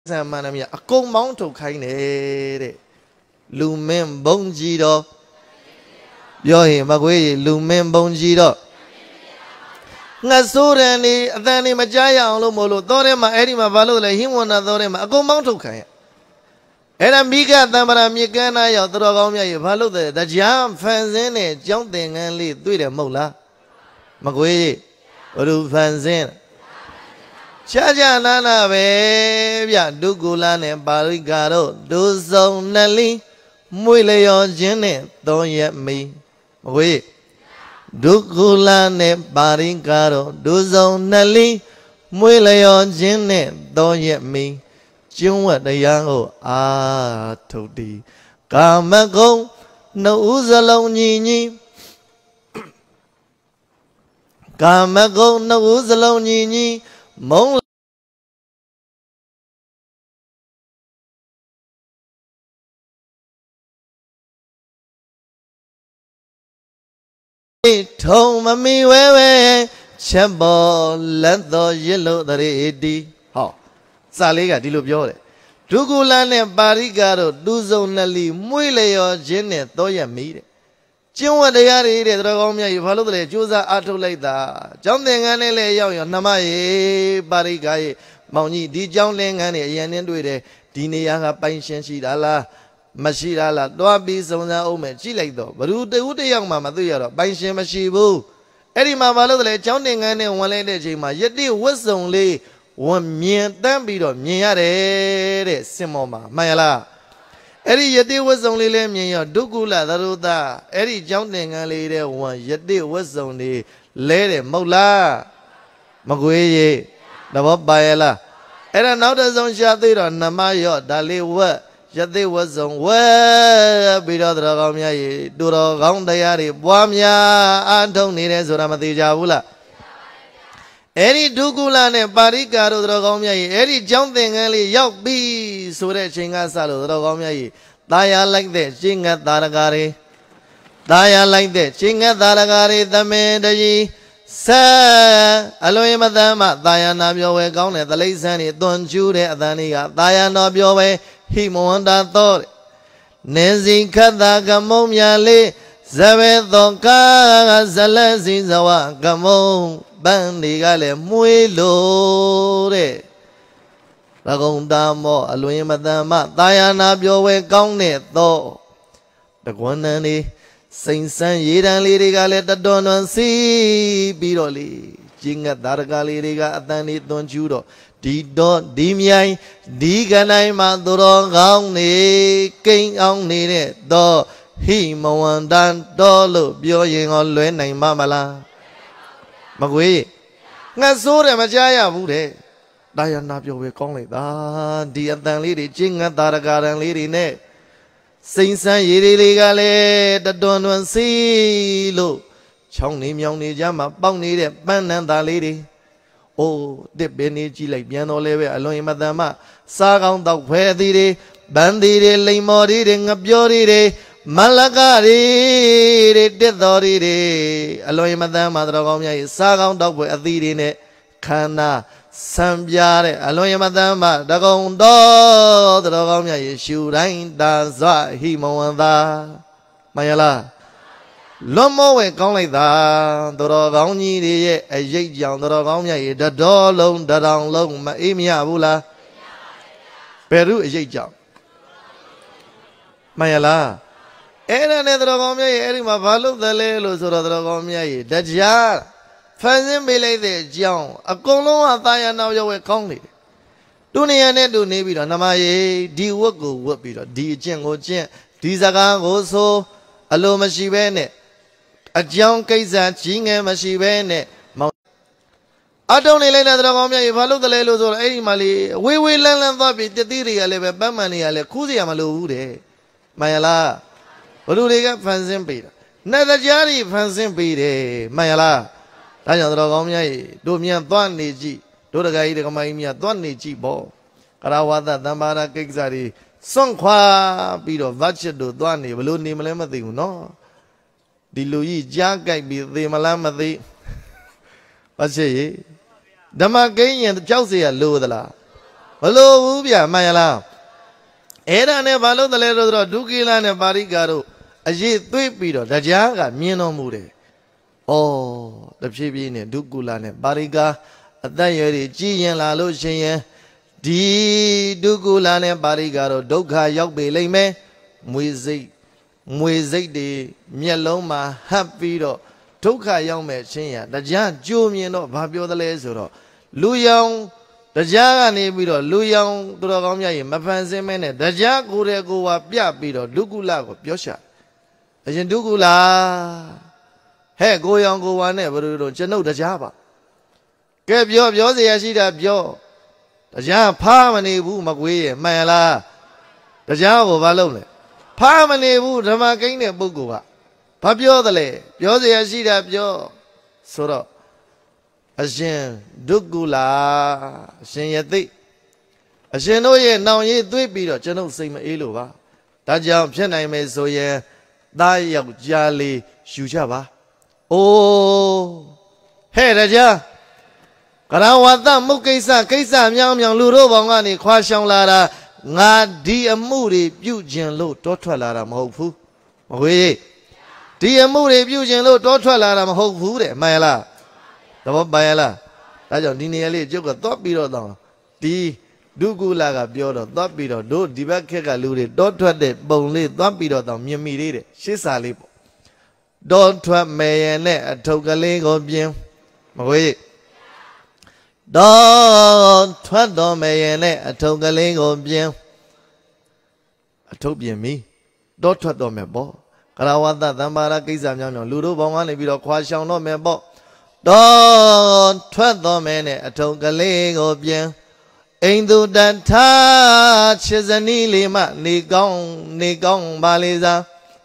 Samanamia, a comb mount of kind. Lumen bongido. Yohi, Magui, Lumen bongido. Nasurani, Dani Majaya, Lomolo, Dorema, Edima Valo, him one Dorema, a comb mount of kind. And a bigger than Mikana, your Drogomia, Valo, the jam, fanzine, jumping and lead to the Mola. Magui, Uru fanzine. Chaja nana bebya dugulane barigaro duzo nali muile yo jine don yet me we dugulane barigaro duzo nali muile yo jine don yet me junwa the yango todi kamago no uzalong nyi kamago no uzalong nyi mong Tom me we chambo lento yellow the ready. How Saliga dilubio. Dugulane barigaro duzo nali muile or gene toya meet. Chimwa de yari de dragomia, you follow the Jusa ato like that. John the Ganele yo namae barigae, Mauni di John Langane, Yan do it, Dinianga Panshan Shidala. Mashirala, Doabis on the Ome, Chilado, but who the young mamma do your Banshe Mashibu? Eddie Mamalo, Jounding and one lady Jima, yet there was only 1 mere damn bit of Miare, Simoma, Mayala. Eddie, yet there was only Lemia, Dugula, the Ruda, Eddie Jounding and lady one, yet there was only Lady Mola Magueye, the Babayala. And another zone shot there on Namayo, Dali what? Yet was on where be the Dragomia, Duro Gondayari, Buamia, Antoni, Suramati Javula. Any Dugulan and Baricaro Dragomia, any jumping early, Yok be Sureching Asalo Dragomia, Daya like that, Chinga Daragari, Daya like that, Chinga Daragari, the Medaji, Sir, Aloe Madama, Diana Biowe, Gone, the Lazani, Don Jude, Dania, Diana Biowe. He monda thought Nezi Kada Gamomia le Zavedonka Zalazi Zawa Gamon Bandigale Muilore Ragondamo Aloe Madama Diana Biowe Gone though the Guanani Saint San Yidan Lidigale the Donon Si Biroli Jinga Dargali Riga Adani Don Judo Dido Dimiai Diganai Maduro Goni King on needed do he Moandan Dolo Bioing on Luen Mamala Magui Nasura Majaya Bude Diana Bio Conley Diatan Lady Jinga Daragaran Lady Ne Saint San Yidigale the Donon Silo Chongni Myoni Jama Boni Bananda Lady Oh, the Beniji like Piano Leve, Aloe Madama, Sagan the Wedire, Bandire, Lemori, Abiori, Malagari, Dedori, Aloe Madama, Dragomia, Sagan the Wedire, Kana, Sambiare, Aloe Madama, Dagondo, Dragomia, Shurain, Danza, Himoanda, Mayala. Lomo we gone like that, Dorogoni, a yet young Dorogomia, the door loan, the down loan, Maimia Bula Peru is yet young. Mayala Ena Nedrogomia, Erima Valo, the Lelos or Drogomia, the Jar Fazim Bele de John, a Colo, a Thaya now you were conly. Dunia Nedu Nebi, Namaye, D. Woko, what be the D. Jengo Jen, Dizagan also, Aloma Shibene. A young Kaisa, Ching and Mashivene. I don't let the Dragomia, if I look the Lelos or Mali, we will learn that with the Diri, I live at Bamani, I live Kuzia Malude. Mayala. Uruga Fansim Peter. Neither Jari Fansim Peter. Mayala. Tanya Dragomia, Domian Twani G. Doraga Idamia Twani G. Bo. Karawata, Damara Kexari. Songqua, Peter Vachedo, Twani, Baluni Malamati, no. The Louis Jack be the Malamati. What say ye? Damagain and Chelsea are low the la. Hello, Ubia, Mayala. Era ne balo the letter Dukila and Baricaro. A ye three pedo, the Jaga, Mino Mure. Oh, the Chibine, Dukula and Bariga, a diary, G and La Lucia. Di Dukula and Barigaro, Doka Yokbe Lame, Muizik de Mieloma, Happy. Toka young machine, the Jan Jumian of Fabio the Lesuro. Luyang, the Jaga Nibido, Luyang, Duragomia, Mafanse Mene, the Jag Urego, Piapido, Dugula, Piosha. As in Dugula. Hey, go young, go one ever, don't you know the Java? Keep your Yosi Ashida Bio. The Jan Parmani Wu Magui, Mayala. The Java Valone. Parmani Wu, the Magine Bugua. Papio the lay, Yosi Ashida Bio. Soro. Ashen Dugula, Shen Yati. Ashen Oye, now ye three beat, General Sim Eluva. That jump, Chenai may so ye, die of Jali, Shujava. Oh, hey, Raja. Karawata Mukesa, Kesa, Yam Yang Luro Wangani, Kwashang Lara, Ngadi a moody, Bujan Low, Totra Lara, Mofu. Away. Dear moody, Bujan Low, Totra Lara, Mofu, Mayala. The what Bayala? That's your nearly joke a top beat down. D. Dugulaga Biodo, top beat or do, Dibaka Luri, don't try the bone, top beat down, Yamiri. She's a lip. Don't try mayonnaise, a togaling or bien. Away. Don't try the mayonnaise, a togaling or bien. A tobian me. Don't try the mebo. Karawata, Dambara, Kizam, Ludo, Bongani, Bido, Quashang, no mebo. Don't try the mayonnaise, a togaling or bien. Ain't do that touch is a nilima, Nigong, Baliza.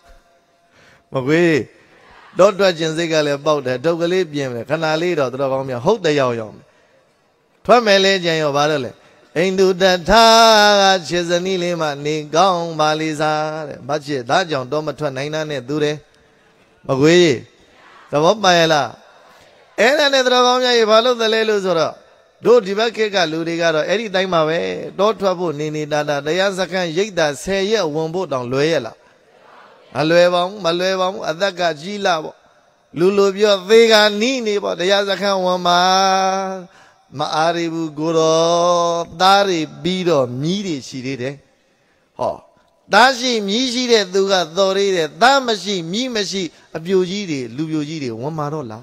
Away. Don't try Jensigal about that. Togalibian, Canali, or the Romeo, hold the young. Twamele Jayo Barale. Ain't do that touch is a nilima, Nigong, Baliza. But ye, that young Domatwa Nina Dure. Magui. The Wopayala. And another Romeo, if I love the Leluzora. Do Dibaka Ludigaro, any time away. Don't trouble Nini Dada. The Yazakan Yida say, yeah, won't boat on Luella. Maluevam, Adaka Gila, Lulubio, Vega, Nini, but the Yazakan Wama, Maaribu Guro, Dari Bido, Midi, she did it. Oh, Dashi, Mishi, Duga, Dori, Damashi, Mimashi, Abujidi, Lubujidi, Wamarola.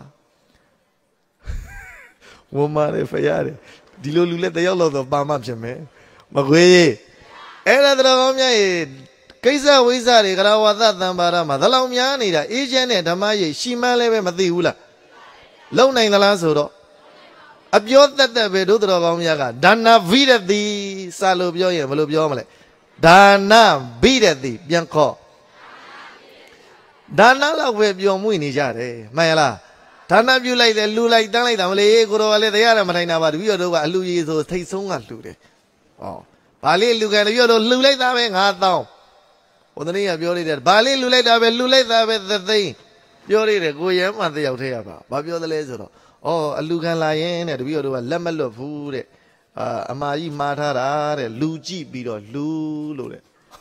Womare Fayare, Dilo Lulet, the yellow of Bama Jame, Magwe, Era Romia. Kaisa Wizard, Garawata, Dambarama, the Laumianida, Ejan, Damaye, Shimale, Mathiula. Lone in the Lansuro. Abjot that the Vedudra Lomiaga, Dana Vida the Salubio, Volubiomale. Dana Vida the Bianco. Dana la web your Muinijare, Mayala. Dana you like the Lulai Dana, Guru, the Yaramarina, but we are over Louis, those take so much to it. Oh, Pali, look at you, Lulai, that down. On the near Biori, Bali Luleta with the thing. Biori, Goyam, and the Outaba, Babio the Laser. Oh, a Lugan Lion, and we are a lemon of food, a Mai Matara, Luigi Bido, Lulu.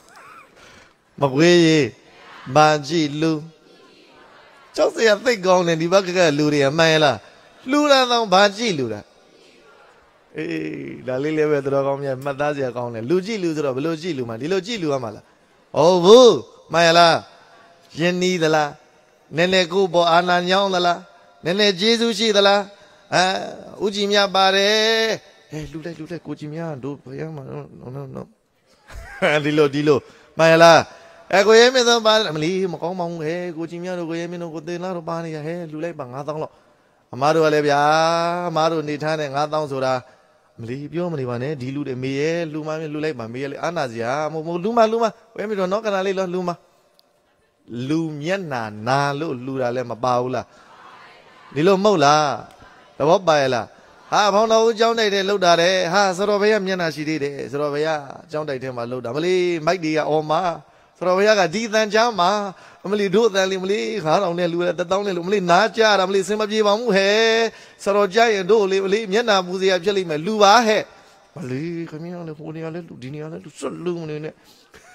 Magwe, Baji Lu. Just say a thing gone and the Baka Luri and Mela. Lula no Baji Lula. Eh, the Lily with the Romia, Madazia gone, Luigi Luzer of Luigi Luma, Luigi Luamala. Oh, Mayala, Jenny the la, Nene Kubo Ananyong the la, Nene Jesushi the la, Ujimia Bare, Lule, Kujimia, do no. Dilo, Mayala, Egoyemi the Badamli, Mocomong, Kujimia, Goyemino, good dinner, Bani, Lule Bangatong, Amadu Alebia, Maru Nitan and Adon Sura. Mlibiomani, Dilu de Mie, Luma, Lule, Mamil, Anazia, Luma, when we don't knock on a little Luma. Lumiana, Nalu, Lulama Baula. Lilo Mola, the Wobbaila. Ha, Hono, John de Ludare, Ha, Sorovia, Miana, she did it, Sorovia, John de Tema Ludamali, Mike Dia Oma, Sorovia, Dithan Jama, Emily do the Limli, only Lula, the Downly Lumli, Naja, Amli Simaji, He, Soroja, and do Miana, Muzi, Jelly, Lua, He, Bali kami yang le huni ale lu dini ale lu selalu muni ne.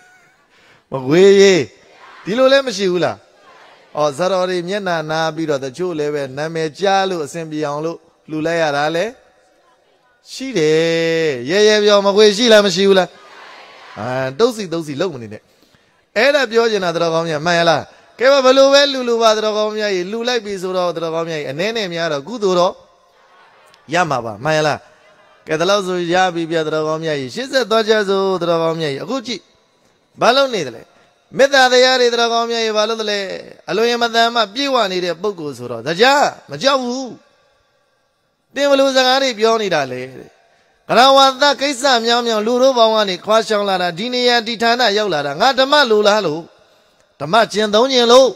Magwe dilo le masih ula. Oh zarori miana na biro the chu le be name jalu assembly yang lu lai ada le. Si de ye biar magwe si lah masih ula. Dosi lu muni ne. Ada biar je na teragam ya maya lah. Kau balu lu teragam ya lu lai bisuro teragam ya nene miara guduro. Ya maba maya lah. Katalau so ya biar teragam ya sisa doja so teragam ya aku ci. Balon ni dale. Meda daya ni teragam ya balon dale. Aloy mada ma biwa ni de buku suro. Daja macam dia balu sangari biar ni dale. Kalau wanda kisah miam luru bawa ni kuasa lara dini ya di tanah jauh lara. Ngada malu lah lu. Tamat cintaunye lu.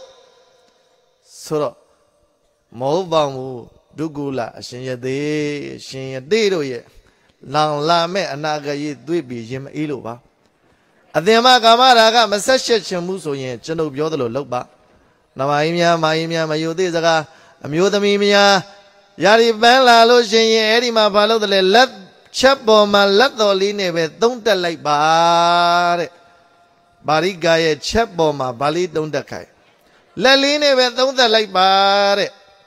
Suro. Mau bangu dugula sinyade lo ye. Lang lame anaga ye dua biji ilu ba. Adema kamera ka masasya cemu so ye cendol biar lo ba. Nama imya mayude zaga amyudami imya. Yari bela lo sinya eri ma balu dale lat. Chapbo malat doli nebe don't like bare. Bari gaye chapbo ma bali don't kai. Lali nebe don't like bare.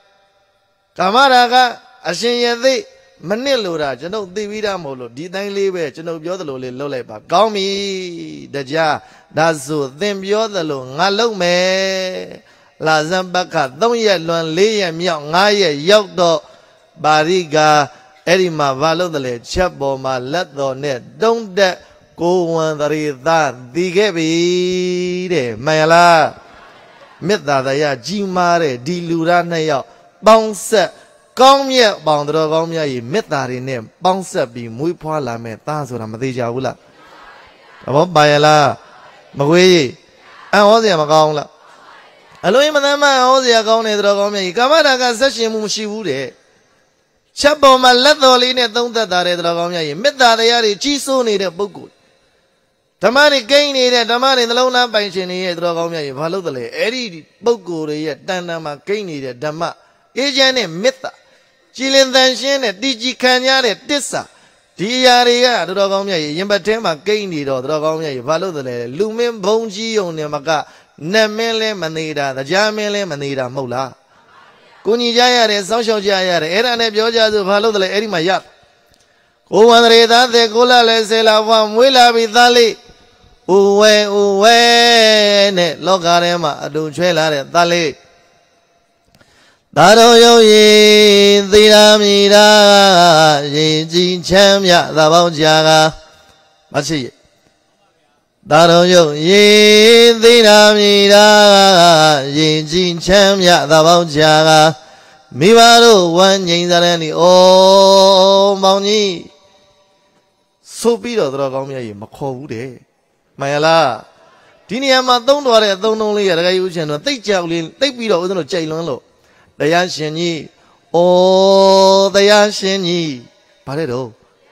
Kamaraga asinyade manilura jano divida molo di dang libe jano biodalo le lo like ba. Gaumi daja dazu them biodalo ngalo me. La zambaka don't yet luan le miao ngaye yok do bariga. Erima balu dale chapbo ma lato ne don't that go on the that digebi de mayala metta daya jimare dilura na yaw bounce ကောင်းမြတ်ပေါင်းတော်ကောင်းမြတ်ကြီးမေတ္တာတွေနဲ့ပေါင်းဆက်ပြီးမွေးဖွားလာမဲ့သားဆိုတာမသိကြဘူးလားဘောပါရလားမကွေးကြီးအံ့ဩစရာမကောင်းလားအလိုမသမအံ့ဩစရာကောင်းတဲ့တော်ကောင်းမြတ်ကြီးကာမရာဂဆက်ရှင်မှုမရှိဘူးတဲ့ချက်ပေါ်မှာလက်တော်လေးနဲ့သုံးသက်တာတဲ့တော်ကောင်းမြတ်ကြီးမေတ္တာတရားတွေကြီးစိုးနေတဲ့ပုဂ္ဂိုလ်ဓမ္မတွေကိန်းနေတဲ့ဓမ္မတွေနှလုံးသားပိုင်ရှင်တွေရဲ့တော်ကောင်းမြတ်ကြီးဘာလို့တလဲအဲ့ဒီပုဂ္ဂိုလ်တွေရဲ့တဏ္ဍာမှာကိန်းနေတဲ့ဓမ္မအေဂျင့်နဲ့မေတ္တာကြည်လင်တန်ရှင်းတဲ့တည်ကြည်ခံရတဲ့တစ္ဆာဒီအရာတွေကတော်ကောင်းမြတ်ကြီးရင်ပတ်ထဲမှာကိန်းနေတော့တော်ကောင်းမြတ်ကြီးဘာလို့တလဲလူမင်းဘုံကြီးုံနဲ့မကနတ်မင်းလဲမနေတာတရားမင်းလဲမနေတာမဟုတ်လားကိုညီကြရတယ်စောင့်ရှောက်ကြရတယ်အဲ့ဒါနဲ့ပြောကြဆိုဘာလို့တလဲအဲ့ဒီမှာရကိုဝန္ဒရေသားတဲ့ကိုလာလဲဆေလာဘွားမွေးလာပြီးသားလေးဥဝဲနဲ့လောကထဲမှာအတူချွဲလာတဲ့သားလေးသာတော်ယုံရင်သီရာမီရာရင်ကြည်ချမ်းမြသာပေါင်းကြာကမရှိရသာတော်ယုံရင်သီရာမီရာရင်ကြည်ချမ်းမြသာပေါင်းကြာကမိဘတို့ဝမ်းငြိမ်းစားတဲ့နေ့အိုးမောင်ကြီးဆိုပြီးတော့တော်ကောင်းမြတ်ကြီးမခေါ်ဘူးတဲ့မှန်ရလားဒီနေရာမှာသုံးတော်တဲ့အသုံးလုံးလေးရတကယ်ယူချင်တော့တိတ်ကြောက်လေးတိတ်ပြီးတော့ဦးဇင်းတို့ကြိုက်လွန်းလို့တရားရှင်ကြီးဩတရားရှင်ကြီးဘာလဲတော့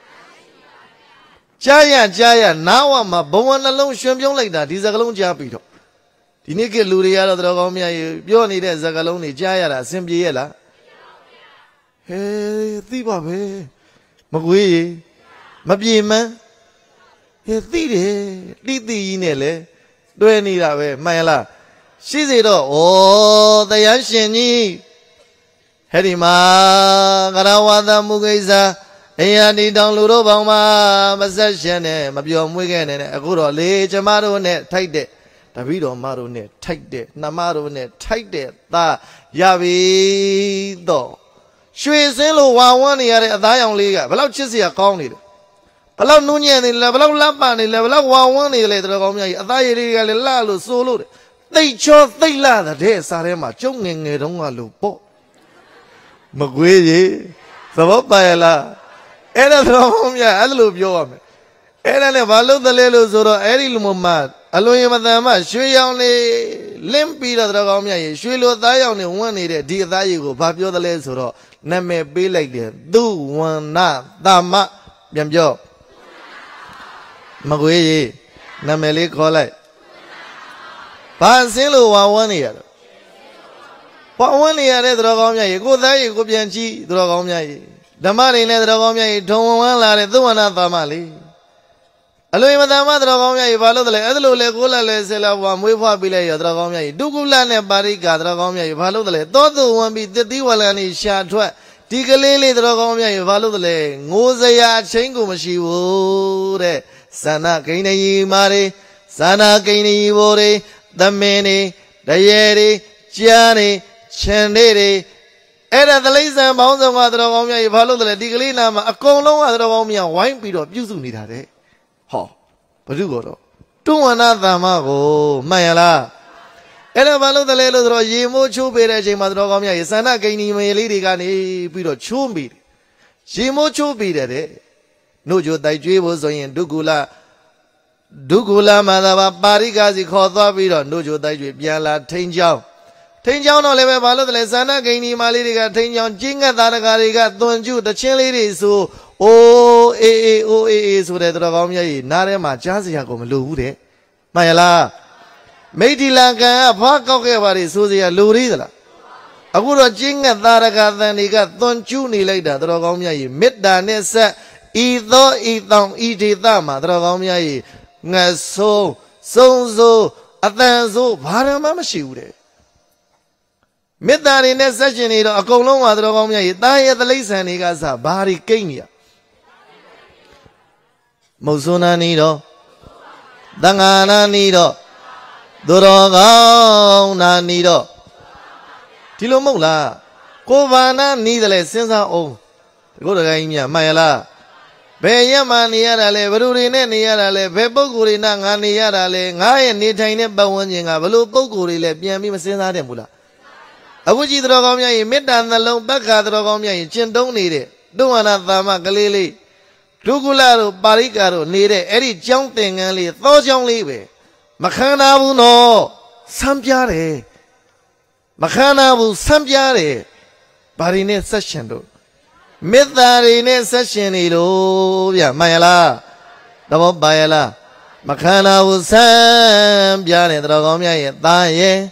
ကြားရနားဝမှာဘဝနှလုံးရွှင်ပြုံးလိုက်တာဒီစကားလုံးကြားပြီးတော့ဒီနေ့ကလူတွေကတော့တော်ကောင်းမြတ်ကြီးပြောနေတဲ့စကားလုံးတွေကြားရတာအဆင်ပြေရဲ့လားဟေးသိပါပဲမကွေးရေမပြေမန်းဟေးသိတယ်တိကြီးနဲ့လေတွဲနေတာပဲမှန်လားရှိစေတော့ဩတရားရှင်ကြီးဟဲ့ဒီမှာကရဝါဒမူကိစ္စအရာဒီတောင်လူတို့ပေါင်းမှာမဆက်ရှင်နဲ့မပြောမွေးခဲ့နဲ့အခုတော့လေကျမတို့နဲ့ထိုက်တဲ့တပည့်တော်မတို့နဲ့ထိုက်တဲ့နှမတို့နဲ့ထိုက်တဲ့သားရပြီတော့ရွှေစင်းလိုဝါဝန်းနေရတဲ့အသားရောင်လေးကဘယ်လောက်ချစ်စရာကောင်းနေတယ်ဘယ်လောက်နူးညံ့နေလဲဘယ်လောက်လပ်ပါနေလဲဘယ်လောက်ဝါဝန်းနေလဲတော်ကောင်းမြတ်ကြီးအသားရည်လေးကလည်းလှလို့စိုးလို့သိတ်ချောသိတ်လာတဲ့စားထဲမှာကျုံငယ်ငယ်တုန်းကလို့ပေါ့မကွေးကြီးသဘောပါရလားအဲ့ဒါတော်ကောင်းမြတ်အဲ့လိုပြောရမယ်အဲ့ဒါနဲ့ဘာလို့တလဲလို့ဆိုတော့အဲ့ဒီလူမအလွန်ရမတန်မှရွှေရောင်လေးလင်းပြီးတော့တော်ကောင်းမြတ်ကြီးရွှေလိုသားရောင်နေဝန်းနေတဲ့ဒီအသားရည်ကိုဘာပြောတလဲဆိုတော့နာမည်ပေးလိုက်တယ်သူဝန္နသမပြန်ပြောမကွေးကြီးနာမည်လေးခေါ်လိုက်ဘာစင်းလို့ဝါဝန်းနေရတော့ဝါဝန်းနေရတဲ့တော်ကောင်းမြတ်ကြီးကိုသားကြီးကိုပြန်ကြည့်တော်ကောင်းမြတ်ကြီး Damari ne dragomia Tonwan la Duana Tamali. Aloima Dama dragomia Ivalo the Adlo Legula Lesela Wamuva Bile dragomia Dugula ne Barika dragomia Ivalo the Todo one be the Diwalani Shatwa Tigalili dragomia Ivalo the Ngozaya Chengu Mashiure Sana Kaini Mari Sana Kaini Vore the Mene the Yeri Gianni Chandere Era the Laser Mounds of Madragomia, Ivalo the Digalina, a colon Madragomia, wine beat of Yuzunida. Ho, Padugoro. To another Mago, Mayala. Era Valo the Lelo, Yemo Chubere, Madragomia, Sana Gaini, Meligani, Pido Chumbi. Jimo Chubi, no Joe Daiji was in Dugula. Dugula Madava Barigazi Kotha Vido, no Joe Daiji, Biala, Tanjao. Tanjao no leve Valo the Sana Gaini Maliriga, Tanjao, Jinga Daragariga, Donju, the Chili so. O so that Dragomia, Narema, Jaziacom, Lude. Mayala. Medilanga, Pacoke, Susia, Lurida. A good jinga Daraga than he got Don Juni later, Dragomia, Midda Nessa, either Idama, Dragomia, Naso, so, Atanzo, Paramama Shude. Midda in that session, a colon, Dragomia, die at the lace and he got a bari Kenya. Mosuna nido, Dangana nido, Dorogana nido, Tilomola, Kovana needle since our own. Go to Gaimia, Mayala, Bayama niarale, Verurine niarale, Bebogurina, Niarale, I and Nitane Bawanying, Avalu Boguri, Biami Masina Demula. Abuji Drogomia, Midan the low Baka Drogomia, Chin don't need it. Do another Magalili. Dugularo, Baricaro, needed Eddie jumping and leave, thought young leave. Macana will know, Sampiare. Macana will Sampiare. But in a session, though. Mid that in a session, Mayala, double Bayala. Macana will Sampiare, Dragomia, Daye.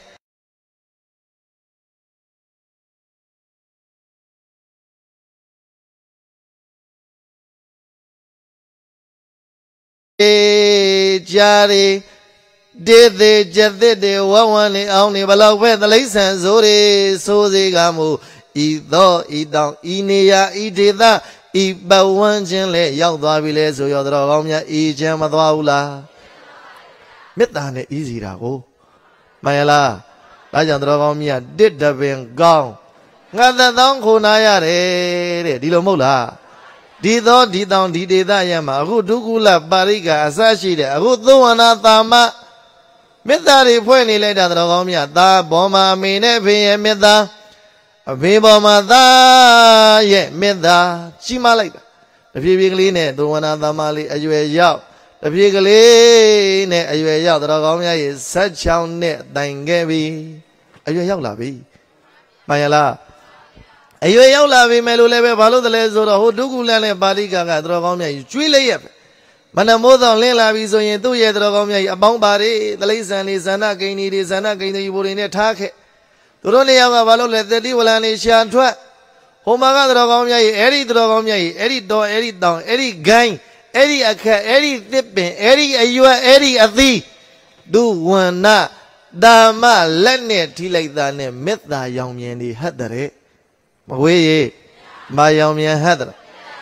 Jari did the Jadde one only below where the license Zori Sozigamu Ido Idon Inia Idida Iba one gently Yaldavile so Yodragomia Ijamaula Midane easy rago Mayala Lajandragomia did the being gone. Ngada don Kunaya Dilomola. Dido Didon Dida Yama, who Dugula Bariga, Asashi, who Duana Tama Midari Pueni later Dragomia, Da Boma Mine Meda, Viboma Da Ye Meda, Chimalita, the Pibiline, Duana Tamali, as you a yell, the Pigaline, as you a yell, Dragomia is such a net, Dangavi, as you a yell, Lavi, Mayala. Ayo yaw la vi melu lebe balo dele so do ho Dugula ne Bariga ga Dragomia yi chwi le yet mana mo thong lin la bi so yin tu ye Dragomia yi a paung ba de Talisan ni Sana Kaini de Sana Kaini bo de ne tha khet tu do ne yaw ga balo le Theti Wala ni shan thwat ho ma ga Dragomia yi eri Dragomia yi eri do eri taung eri gain eri akhat eri thipin eri aywa eri athi du wana dama let ne thi like da ne metta yaung myin ni hat de Way, my young man had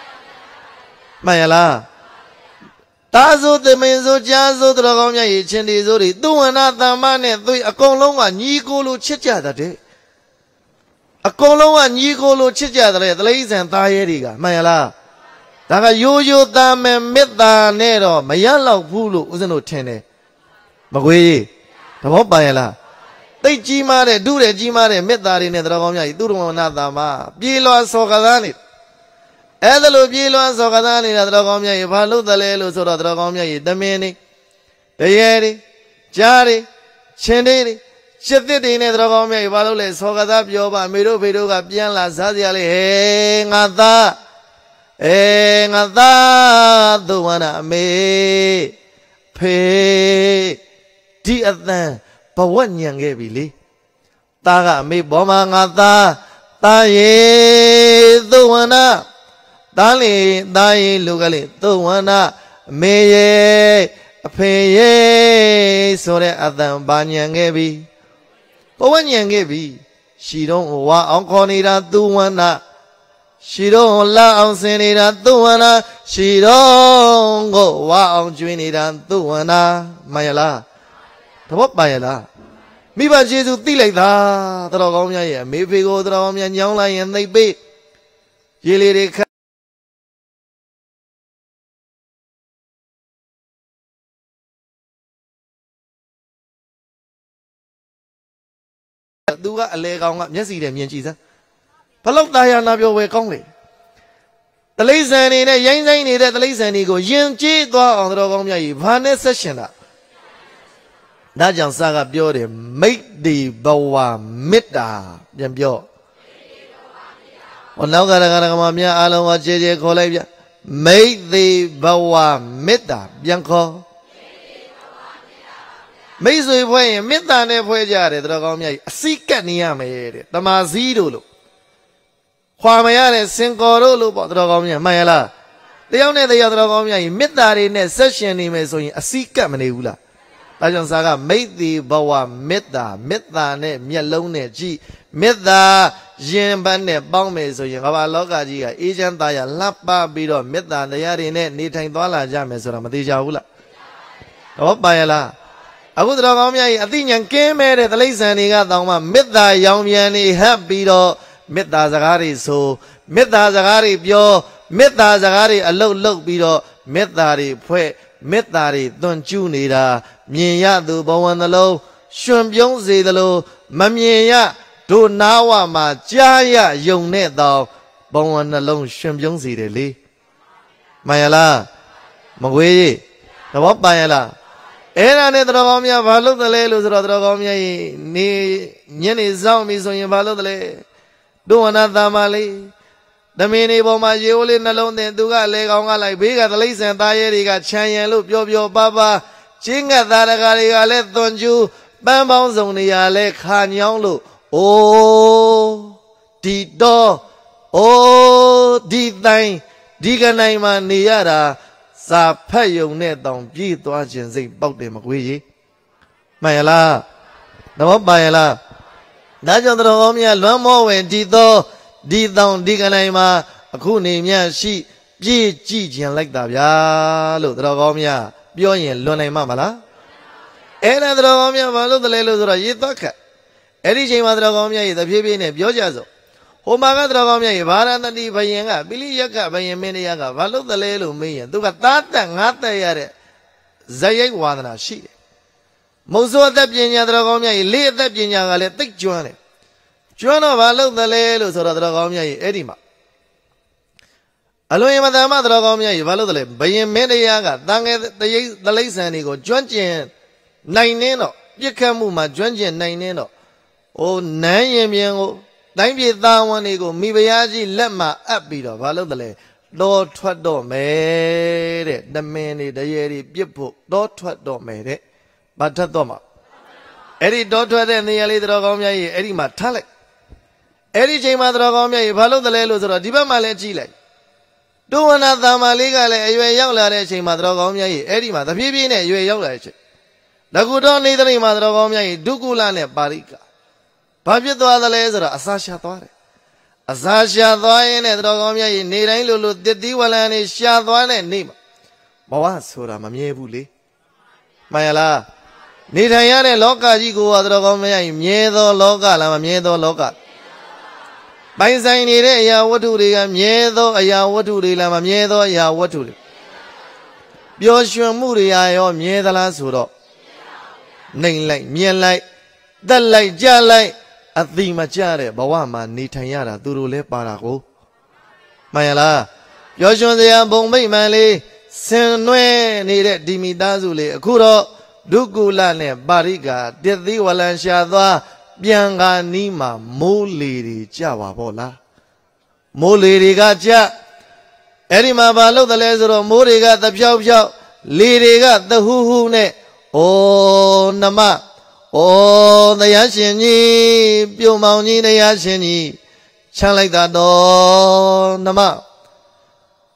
Mayala Tazo the Menzo Jazo Dragomia, Chendizori, do another man and a colon and Yigolo Chicha that day. A colon and Yigolo Chicha the lays and Tayeriga, Mayala Taga Yoyo Dam and Meda Nero, Mayala Pulu was no tene. Magway, the Hobayala. They Gimare, do the Gimare, Medari in the Dragomia, Duruanadama, Bilo Sogadani. Edalo Bilo Sogadani, the Dragomia, Palu the Lelo, so the Dragomia, the Mini, the Yeri, Jari, Chendiri, Chetiti in the Dragomia, Valule, Sogadab, Yoba, Miru, Piruga, Pianla, Sadiali, Ngada, Duana, me, pay, dear than. But one young Gabili Taga me Boma Ngata Taye Duana သားလေသားရေလူကလေးသုဝနာမေရေအဖေရေဆိုတဲ့အတန်ပါညံခဲ့ပြီဘဝညံခဲ့ပြီရှီတော့ဝါအောင်ခေါ်နေတာသုဝနာရှီတော့လာအောင်ဆင်နေတာသုဝနာရှီတော့ကိုဝါအောင်ကျွေးနေတာသုဝနာမှန်ရလားသဘောပါရလားမိဘကျေးဇူးသိလိုက်တာတော်ကောင်းများရဲ့အမေဖေကိုတော်ကောင်းများညောင်းလိုက်ရင်သိပေးရေလေတွေခသူကအလေကောင်ကမျက်စီနဲ့မြင်ကြည့်စမ်းဘလောက်တာယာနာပြောဝဲကောင်းလေတလိษံနေနဲ့ရိုင်းဆိုင်နေတဲ့တလိษံတွေကိုယဉ်ကျေးသွားအောင်တော်ကောင်းများကြီးဘာနဲ့ဆက်ရှင်တာဒါကြောင့်စာကပြောတယ်မိတ်တိဘဝမေတ္တာပြန်ပြောဟောနောက်ကရကမများအားလုံးကခြေခြေခေါ်လိုက်ဗျမိတ်တိဘဝမေတ္တာပြန်ခေါ်မိတ်ဆွေဖွဲ့ရင်မေတ္တာနဲ့ဖွဲ့ကြတယ်တော်ကောင်းများကြီးအစိကတ်နေရမယ်တဲ့တမာစည်းတို့လို့ခွာမရတဲ့စင်ကော်တို့လို့ပေါ့တော်ကောင်းများမှန်ရလားတယောက်နဲ့တယောက်တော်ကောင်းများကြီးမေတ္တာတွေနဲ့ဆက်ရှင်နေမယ်ဆိုရင်အစိကတ်မနေဘူးလားဒါကြောင့်စာကမိတ်တိဘဝမေတ္တာနဲ့မျက်လုံးနဲ့ကြည့်မေတ္တာရင်ပန်းနဲ့ပေါင်းမယ်ဆိုရင်ကမ္ဘာလောကကြီးကအေးချမ်းသာယာလှပပြီးတော့မေတ္တာတရားတွေနဲ့နေထိုင်သွားလာကြမယ်ဆိုတာမသေးကြဘူးလားတော့ပါရလားအခုတော်ကောင်းများကြီးအသိဉာဏ်ကင်းမဲ့တဲ့တလိษံတွေကတောင်မှမေတ္တာရောင်ပြန်နေဟပ်ပြီးတော့မေတ္တာစကားတွေဆိုမေတ္တာစကားတွေပြောမေတ္တာစကားတွေအလုတ်လုတ်ပြီးတော့မေတ္တာတွေဖွဲ့မေတ္တာတွေသွန်ကျူးနေတာမြင်ရသူဘဝနှလုံးရှင်ပြုံးစေသလိုမမြင်ရတို့နာဝမှာကြားရယုံနဲ့တော့ဘဝနှလုံးရှင်ပြုံးစေတယ်လေမှန်ရလားမကွေးကြီးသဘောပါရလားအဲ့ဒါနဲ့တော်ကောင်းများဘာလို့တလဲလို့ဆိုတော့တော်ကောင်းများနေညနေဆောင်ပြီဆိုရင်ဘာလို့တလဲဒုဝနာသမလေးသမင်းနေပေါ်မှာရေဝလေးနှလုံးသွင်းသူကလေကောင်ကလိုက်ဘေးကသလိษံသားရဲတွေကခြံရံလို့ပြောပါချင်းငတ်သားတကာတွေကလည်းသွန်ကျူးပန်းပေါင်းစုံနေရလဲခါညောင်းလို့အိုးဒီတော့အိုးဒီတိုင်းဒီကနိုင်မှာနေရတာစာဖတ်ယုံနဲ့တောင်ပြေးသွားခြင်းစိတ်ပေါက်တယ်မကွေးကြီးမှန်ရလားတော့ပါရလားဒါကြောင့်တော်ကောင်းများလွမ်းမောဝင်ဒီတော့ဒီတောင်ဒီကနိုင်မှာအခုနေမြရှိပြေးကြည့်ခြင်းလိုက်တာဗျာလို့တော်ကောင်းများပြောရင်လွန်နိုင်မှာမလားအဲ့ဒါတော်ကောင်းများဘာလို့တလဲလို့ဆိုတော့ရေသွားခတ်အဲ့ဒီချိန်မှာတော်ကောင်းများရေတဖြည်းဖြည်းနဲ့ပြောကြစို့ဟိုမှာကတော်ကောင်းများရေဗာရဏတိဘယင်ကပိလိယက္ခဘယင်မင်းတရားကဘာလို့တလဲလို့မေးရင်သူကသားတက်ငါတက်ရတဲ့ဇယိတ်ဝါဒနာရှိတယ်မုံစိုးအသက်ပညာတော်ကောင်းများရေလေးအသက်ပညာကလည်းသိကျွမ်းတယ်ကျွမ်းတော့ဘာလို့တလဲလို့ဆိုတော့တော်ကောင်းများရေအဲ့ဒီမှာအလွန်မတန်မှတော်ကောင်းများရေဘာလို့တလဲဘယင်မင်းတရားကတန်ငယ်တရိပ်တလိษံတွေကိုကျွမ်းကျင်နိုင်နေတော့ပြစ်ခတ်မှုမှာကျွမ်းကျင်နိုင်နေတော့ဟိုနန်းရင်ပြန်ကိုတိုင်းပြည်သားဝန်တွေကိုမိဖုရားကြီးလက်မှာအပ်ပြီးတော့ဘာလို့တလဲတော်ထွက်တော့မယ်တဲ့တမင်တွေတရေတွေပြစ်ဖို့တော်ထွက်တော့မယ်တဲ့ဘာထက်တော့မှာအဲ့ဒီတော်ထွက်တဲ့နေရာလေးတော်ကောင်းများကြီးအဲ့ဒီမှာထားလိုက်အဲ့ဒီချိန်မှာတော်ကောင်းများကြီးဘာလို့တလဲလို့ဆိုတော့ဒီဘက်မှာလည်းကြည့်လိုက်ဒုဝနာသမ္မာလေးကလည်းအရွယ်ရောက်လာတဲ့အချိန်မှာတော်ကောင်းများကြီးအဲ့ဒီမှာတဖြည်းဖြည်းနဲ့အရွယ်ရောက်လာတဲ့အချိန်လကုတော်နေတိမှာတော်ကောင်းများကြီးဒုကုလနဲ့ပါရိကဘာဖြစ်သွားသလဲဆိုတော့အစာရှာသွားတယ်အစာရှာသွားရင်နဲ့တော်ကောင်းများကြီးနေတိုင်းလိုတစ်တိဝလန်နေရှာသွားတဲ့နေ့မှာဘဝဆိုတာမမြဲဘူးလေမှန်ရလားနေထိုင်ရတဲ့လောကကြီးကိုတော်ကောင်းများကြီးမြဲသောလောကလားမမြဲသောလောကပိုင်ဆိုင်နေတဲ့အရာဝတ္ထုတွေကမြဲသောအရာဝတ္ထုတွေလားမမြဲသောအရာဝတ္ထုတွေပျော်ရွှင်မှုတွေရောမြဲသလားဆိုတော့နှိမ်လိုက်မြင်လိုက်တက်လိုက်ကြလိုက်အတိမကြတဲ့ဘဝမှာနေထိုင်ရတာသူတို့လဲပါတာကိုမှန်ရလားပျော်ရွှင်စရာဘုံမိတ်မှန်လေးဆင်နွဲနေတဲ့ဒီမိသားစုလေးအခုတော့ဒုကုလနဲ့ပါရိကတသိဝလန်ရှာသွားပြန်ကာနီးမှာမိုးလေတွေကြပါဗောလားမိုးလေတွေကကြအဲ့ဒီမှာဘာလို့တလဲဆိုတော့မိုးတွေကသဖြောက်ဖြောက်လေတွေကသဟူးဟူးနဲ့ဩနမဩတရားရှင်ကြီးပြုံမောင်ကြီးတရားရှင်ကြီးချမ်းလိုက်တာတော့နမ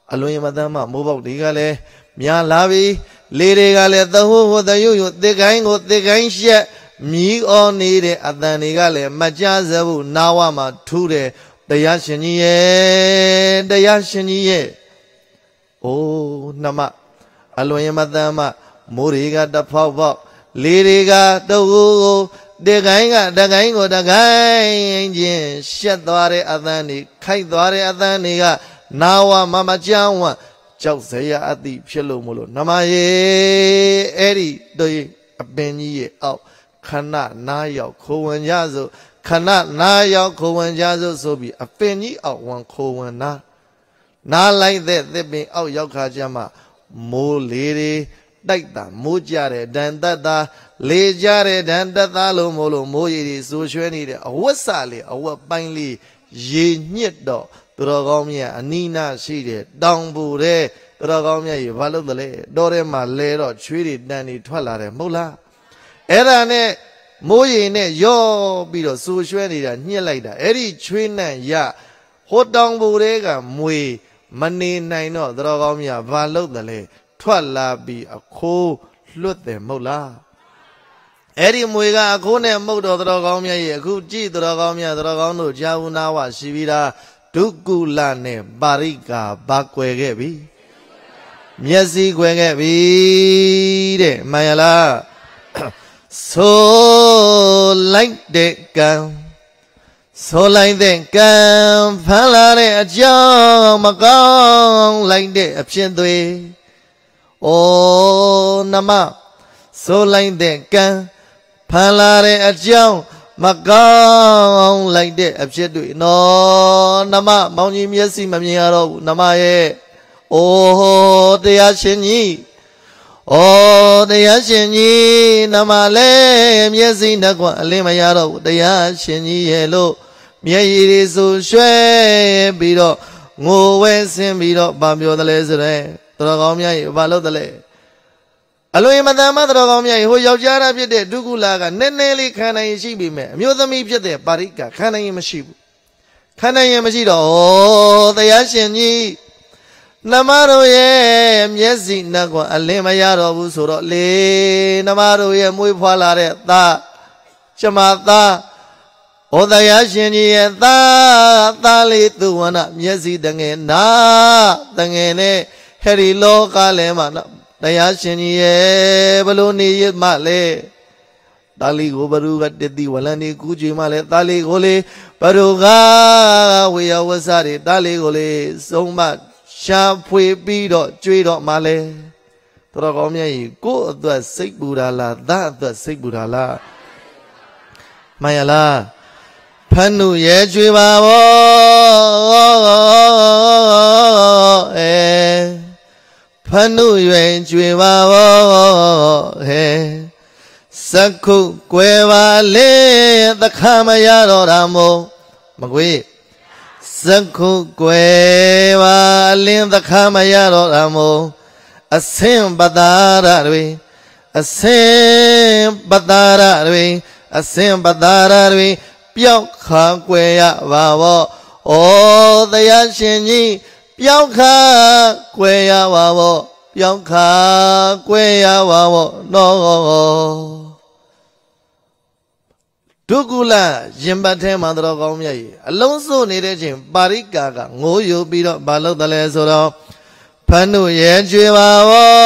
အလွန်မတမ်းမှမိုးပေါက်တွေကလည်းများလာပြီလေတွေကလည်းသဟိုဟိုသယုတ်တစ်ကိုင်းကိုတစ်ကိုင်းရှက်မြည်အော်နေတဲ့အတန်တွေကလည်းမကြစဘူးနာဝမှာထူးတယ်တရားရှင်ကြီးရဲ့တရားရှင်ကြီးရဲ့အိုးနှမအလွန်မတမ်းမှမိုးတွေကတဖောက်ဖောက်လေတွေကတုပ်ကိုတစ်ကိုင်းကတကိုင်းကိုတကိုင်းချင်းရှက်သွားတဲ့အတန်တွေခိုက်သွားတဲ့အတန်တွေကနာဝမမကြောင်းဝကြောက်စရာအသည့်ဖြစ်လို့မလို့နမယေအဲ့ဒီတို့အပင်ကြီးရဲ့အောက်ခဏနားရောက်ခိုးဝင်ကြစို့ခဏနားရောက်ခိုးဝင်ကြစို့ဆိုပြီးအပင်ကြီးအောက်ဝင်ခိုးဝင်နားလိုက်တဲ့သစ်ပင်အောက်ရောက်ခါကျမှမိုးလေတွေတိုက်တာမိုးကြတဲ့ဒဏ်သက်တာလေကြတဲ့ဒဏ်သက်တာလို့မို့လို့မိုးရည်တွေစိုးရွှဲနေတဲ့အဝတ်စလေးအဝတ်ပိုင်းလေးရေညစ်တော့သူတော်ကောင်းမြတ်အနီးနားရှိတဲ့တောင်ပူတဲ့သူတော်ကောင်းမြတ်ရေဘာလို့တလဲတော်ထဲမှာလဲတော့ချွေးတွေတန်တွေထွက်လာတယ်မဟုတ်လားအဲ့ဒါနဲ့မိုးရေနဲ့ရောပြီးတော့စိုးရွှဲနေတာညှစ်လိုက်တာအဲ့ဒီချွေးနှံ့ရဟိုတောင်ပူတွေကမွေမနေနိုင်တော့သူတော်ကောင်းမြတ်ဘာလို့တလဲထွက်လာပြီးအခိုးလွတ်တယ်မဟုတ်လားအဲ့ဒီမွေကအခိုးနဲ့မှုတ်တော်သူတော်ကောင်းမြတ်ရေအခုကြည့်သူတော်ကောင်းမြတ်သူတော်ကောင်းတို့ကြာဝနာဝရှိပြီးသားဒုက္ကုလနဲ့ပါရိကာဘာကွယ်ခဲ့ပြီမျက်စိကွယ်ခဲ့ပြီတဲ့မှန်ရလားဆိုလိုက်တဲ့ကံဆိုလိုက်တဲ့ကံဖမ်းလာတဲ့အကြောင်းမကောင်းလိုက်တဲ့အဖြစ်တွေအိုးနမဆိုလိုက်တဲ့ကံဖမ်းလာတဲ့အကြောင်းမကောင်းလိုက်တဲ့အဖြစ်တွေနော်နမမောင်ကြီးမျက်စိမမြင်ရတော့ဘူးနမရဲ့အိုးတရားရှင်ကြီးအိုးတရားရှင်ကြီးနမလည်းမျက်စိနှကွအလင်းမရတော့ဘူးတရားရှင်ကြီးရဲ့လို့မျက်ရည်တွေဆူရွှဲပြီးတော့ငိုဝဲဆင်းပြီးတော့ဗာပြောတယ်လဲဆိုတဲ့တော်ကောင်းမြတ်ကြီးဘာလို့တယ်လဲအလွန်မတန်မှတော်ကောင်းမြတ်ကြီးဟိုယောက်ျားသားဖြစ်တဲ့ဒုက္ကုလကနည်းနည်းလေးခံနိုင်ရှိပြီမဲ့အမျိုးသမီးဖြစ်တဲ့ပါရိကခံနိုင်ရင်မရှိဘူးခံနိုင်ရင်မရှိတော့ဩတရားရှင်ကြီးနမတို့ရဲ့မျက်စိနှကွအလင်းမရတော့ဘူးဆိုတော့လေနမတို့ရဲ့မွေးဖွားလာတဲ့သားကျမသားဩတရားရှင်ကြီးရဲ့သားလေးသူဝနာမျက်စိတငယ်နာတငယ်နဲ့ဟဲ့ဒီလောကလည်းမှာတရားရှင်ကြီးရဲ့ဘလို့နေရမှလဲတာလီကိုဘရုကတတိဝလန်ဒီကူးကြွေမှလဲတာလီကိုလေဘရုကဝေယဝဆတွေတာလီကိုလေစုံမရှာဖွေပြီးတော့ကြွေတော့မှလဲတော်ကောင်းမြတ်ကြီးကိုယ့်အတွက်စိတ်ပူတာလားသားအတွက်စိတ်ပူတာလားမှန်ရလားဖန်နုရဲ့ကြွေပါဘောဖန်နုရဲ့ကြွေပါဘောစက္ခုကွယ်ပါလေသခမရတော့တာမို့မကွေးစက္ခုကွယ်ပါလင်းသခမရတော့တာမို့အစင်ပတာရတွေအစင်ပတာရတွေအစင်ပတာရတွေပျောက်ခါကွယ်ရပါဘောဩတရားရှင်ကြီးပျောက်ခါကွယ်ရပါဘောပျောက်ခါကွယ်ရပါဘောနော်ဒုက္ကုလရင်ပတ်ထဲမှာတော်ကောင်းမြတ်ကြီးအလုံးစုံနေတဲ့ချိန်ပါရိကာကငိုးယူပြီးတော့ဘာလို့တလဲဆိုတော့ဖန်နုရဲ့ကြွေပါ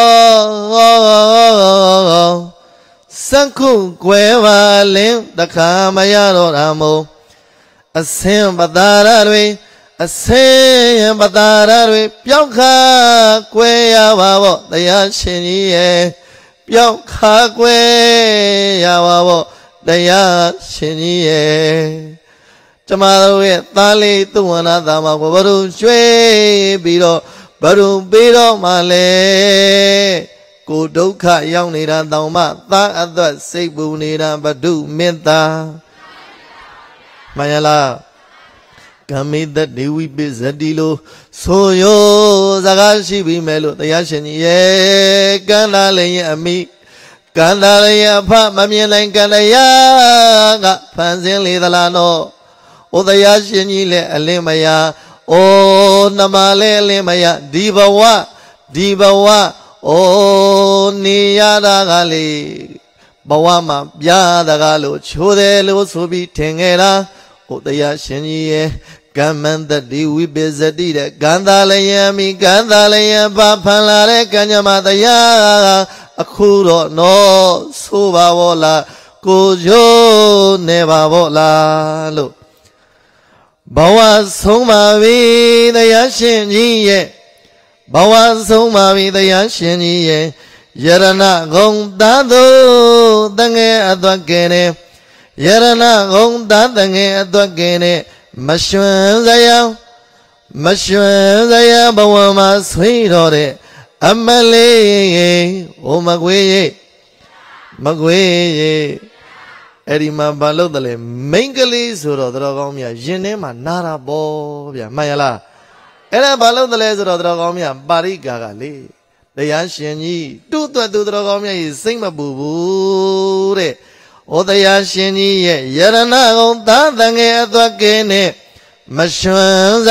ဘောစက္ခုကွယ်ပါလင်းတခါမရတော့တာမို့အစင်ပတာရတွေအစင်ပတာရတွေပျောက်ခါကွယ်ရပါဘောတရားရှင်ကြီးရဲ့ပျောက်ခါကွယ်ရပါဘောတရားရှင်ကြီးရဲ့ကျမတို့ရဲ့သားလေးသူဝနာသားမကိုဘုရုရွှေပြီးတော့ဘုရုပြီးတော့မှလဲကိုဒုက္ခရောက်နေတာတောင်မှသားအသက်စိတ်ပူနေတာဘဒုမေတ္တာမှန်ရလားကမေတ္တဒေဝိပိဇတိလို့ဆိုရောစကားရှိပြီမဲ့လို့တရားရှင်ကြီးရဲ့ကန္တာလည်းရဲ့အမိကန္တာလည်းရဲ့အဖမမြင်နိုင်ကန္တရာကဖန်ဆင်းလေသလားနော်ဩတရားရှင်ကြီးလည်းအလင်းမယာဩ ô nam lê lê maya đi bawa ô ni ya da ga le bawa ma bia da ga lo chô de lo so bi thင်ခဲ့တာဩတရားရှင်ကြီးရဲ့ကမ္မန္တတိဝိပစ္စတိတဲ့ကန္တာလယံမိကန္တာလယံပါဖန်လာတဲ့ကံကြမ္မာတရားအခုတော့နော်ဆိုပါဘောလားကိုကျိုးနေပါဘောလားလို့ဘဝဆုံးပါပြီတရားရှင်ကြီးရဲ့ဘဝဆုံးပါပြီတရားရှင်ကြီးရဲ့ယရဏဂုံတသုတငယ်အသွက်ကဲနဲ့ယရဏဂုံတတငယ်အသွက်ကဲနဲ့မရွှင်စရာဘဝမှာဆွေးတော်တဲ့အမလေးဟိုမကွေးရဲ့အဲ့ဒီမှာဘာလို့တလဲမိန်းကလေးဆိုတော့တော်ကောင်းမြတ်ရင်ထဲမှာနာတာပေါ့ဗျာမှန်ရလားအဲ့ဒါဘာလို့တလဲဆိုတော့တော်ကောင်းမြတ်ပါရိကာကလေတရားရှင်ကြီးတူ့တွတ်သူတော်ကောင်းမြတ်ကြီးစိတ်မပူဘူးတဲ့ဩတရားရှင်ကြီးရဲ့ယရဏဂုံသာတငယ်အသွက်ကဲနဲ့မရွှင်စ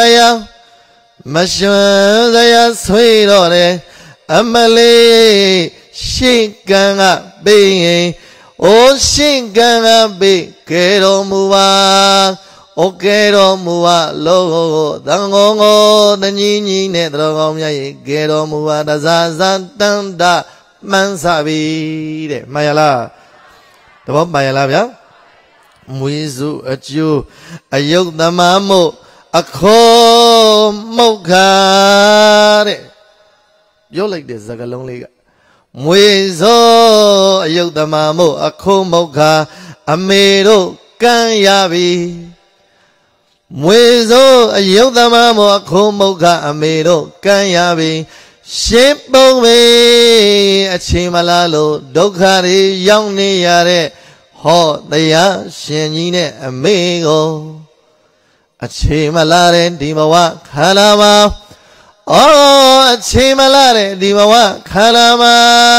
ရာဆွေးတော့တယ်အမလေးရှင့်ကံကပေးရင်ဩရှင့်ကံကပေးကဲတော်မူပါဩကဲတော်မူပါလောသံဃောတညီညီနဲ့တော်ကောင်းမြတ်ရေကဲတော်မူပါတဇာဇန်တန္တမှန်စာပြီတဲ့မှန်ရလားတဘောမှန်ရလားဗျာမွေးစုအကျိုးအယုတ်သမားမို့အခောမုတ်ခါတဲ့ပြောလိုက်တဲ့စကားလုံးလေးကမွေစောအယုတ်သမားမို့အခောမုတ်ခါအမေတို့ကံရပြီမွေစောအယုတ်သမားမို့အခောမုတ်ခါအမေတို့ကံရပြီရှင်းပုံပဲအချိန်မလားလို့ဒုက္ခတွေရောက်နေရတဲ့ဟောတရားရှင်ကြီးနဲ့အမေကိုအချိန်မလားတဲ့ဒီဘဝခန္ဓာမှာအချိန်မလားတဲ့ဒီဘဝခန္ဓာမှာ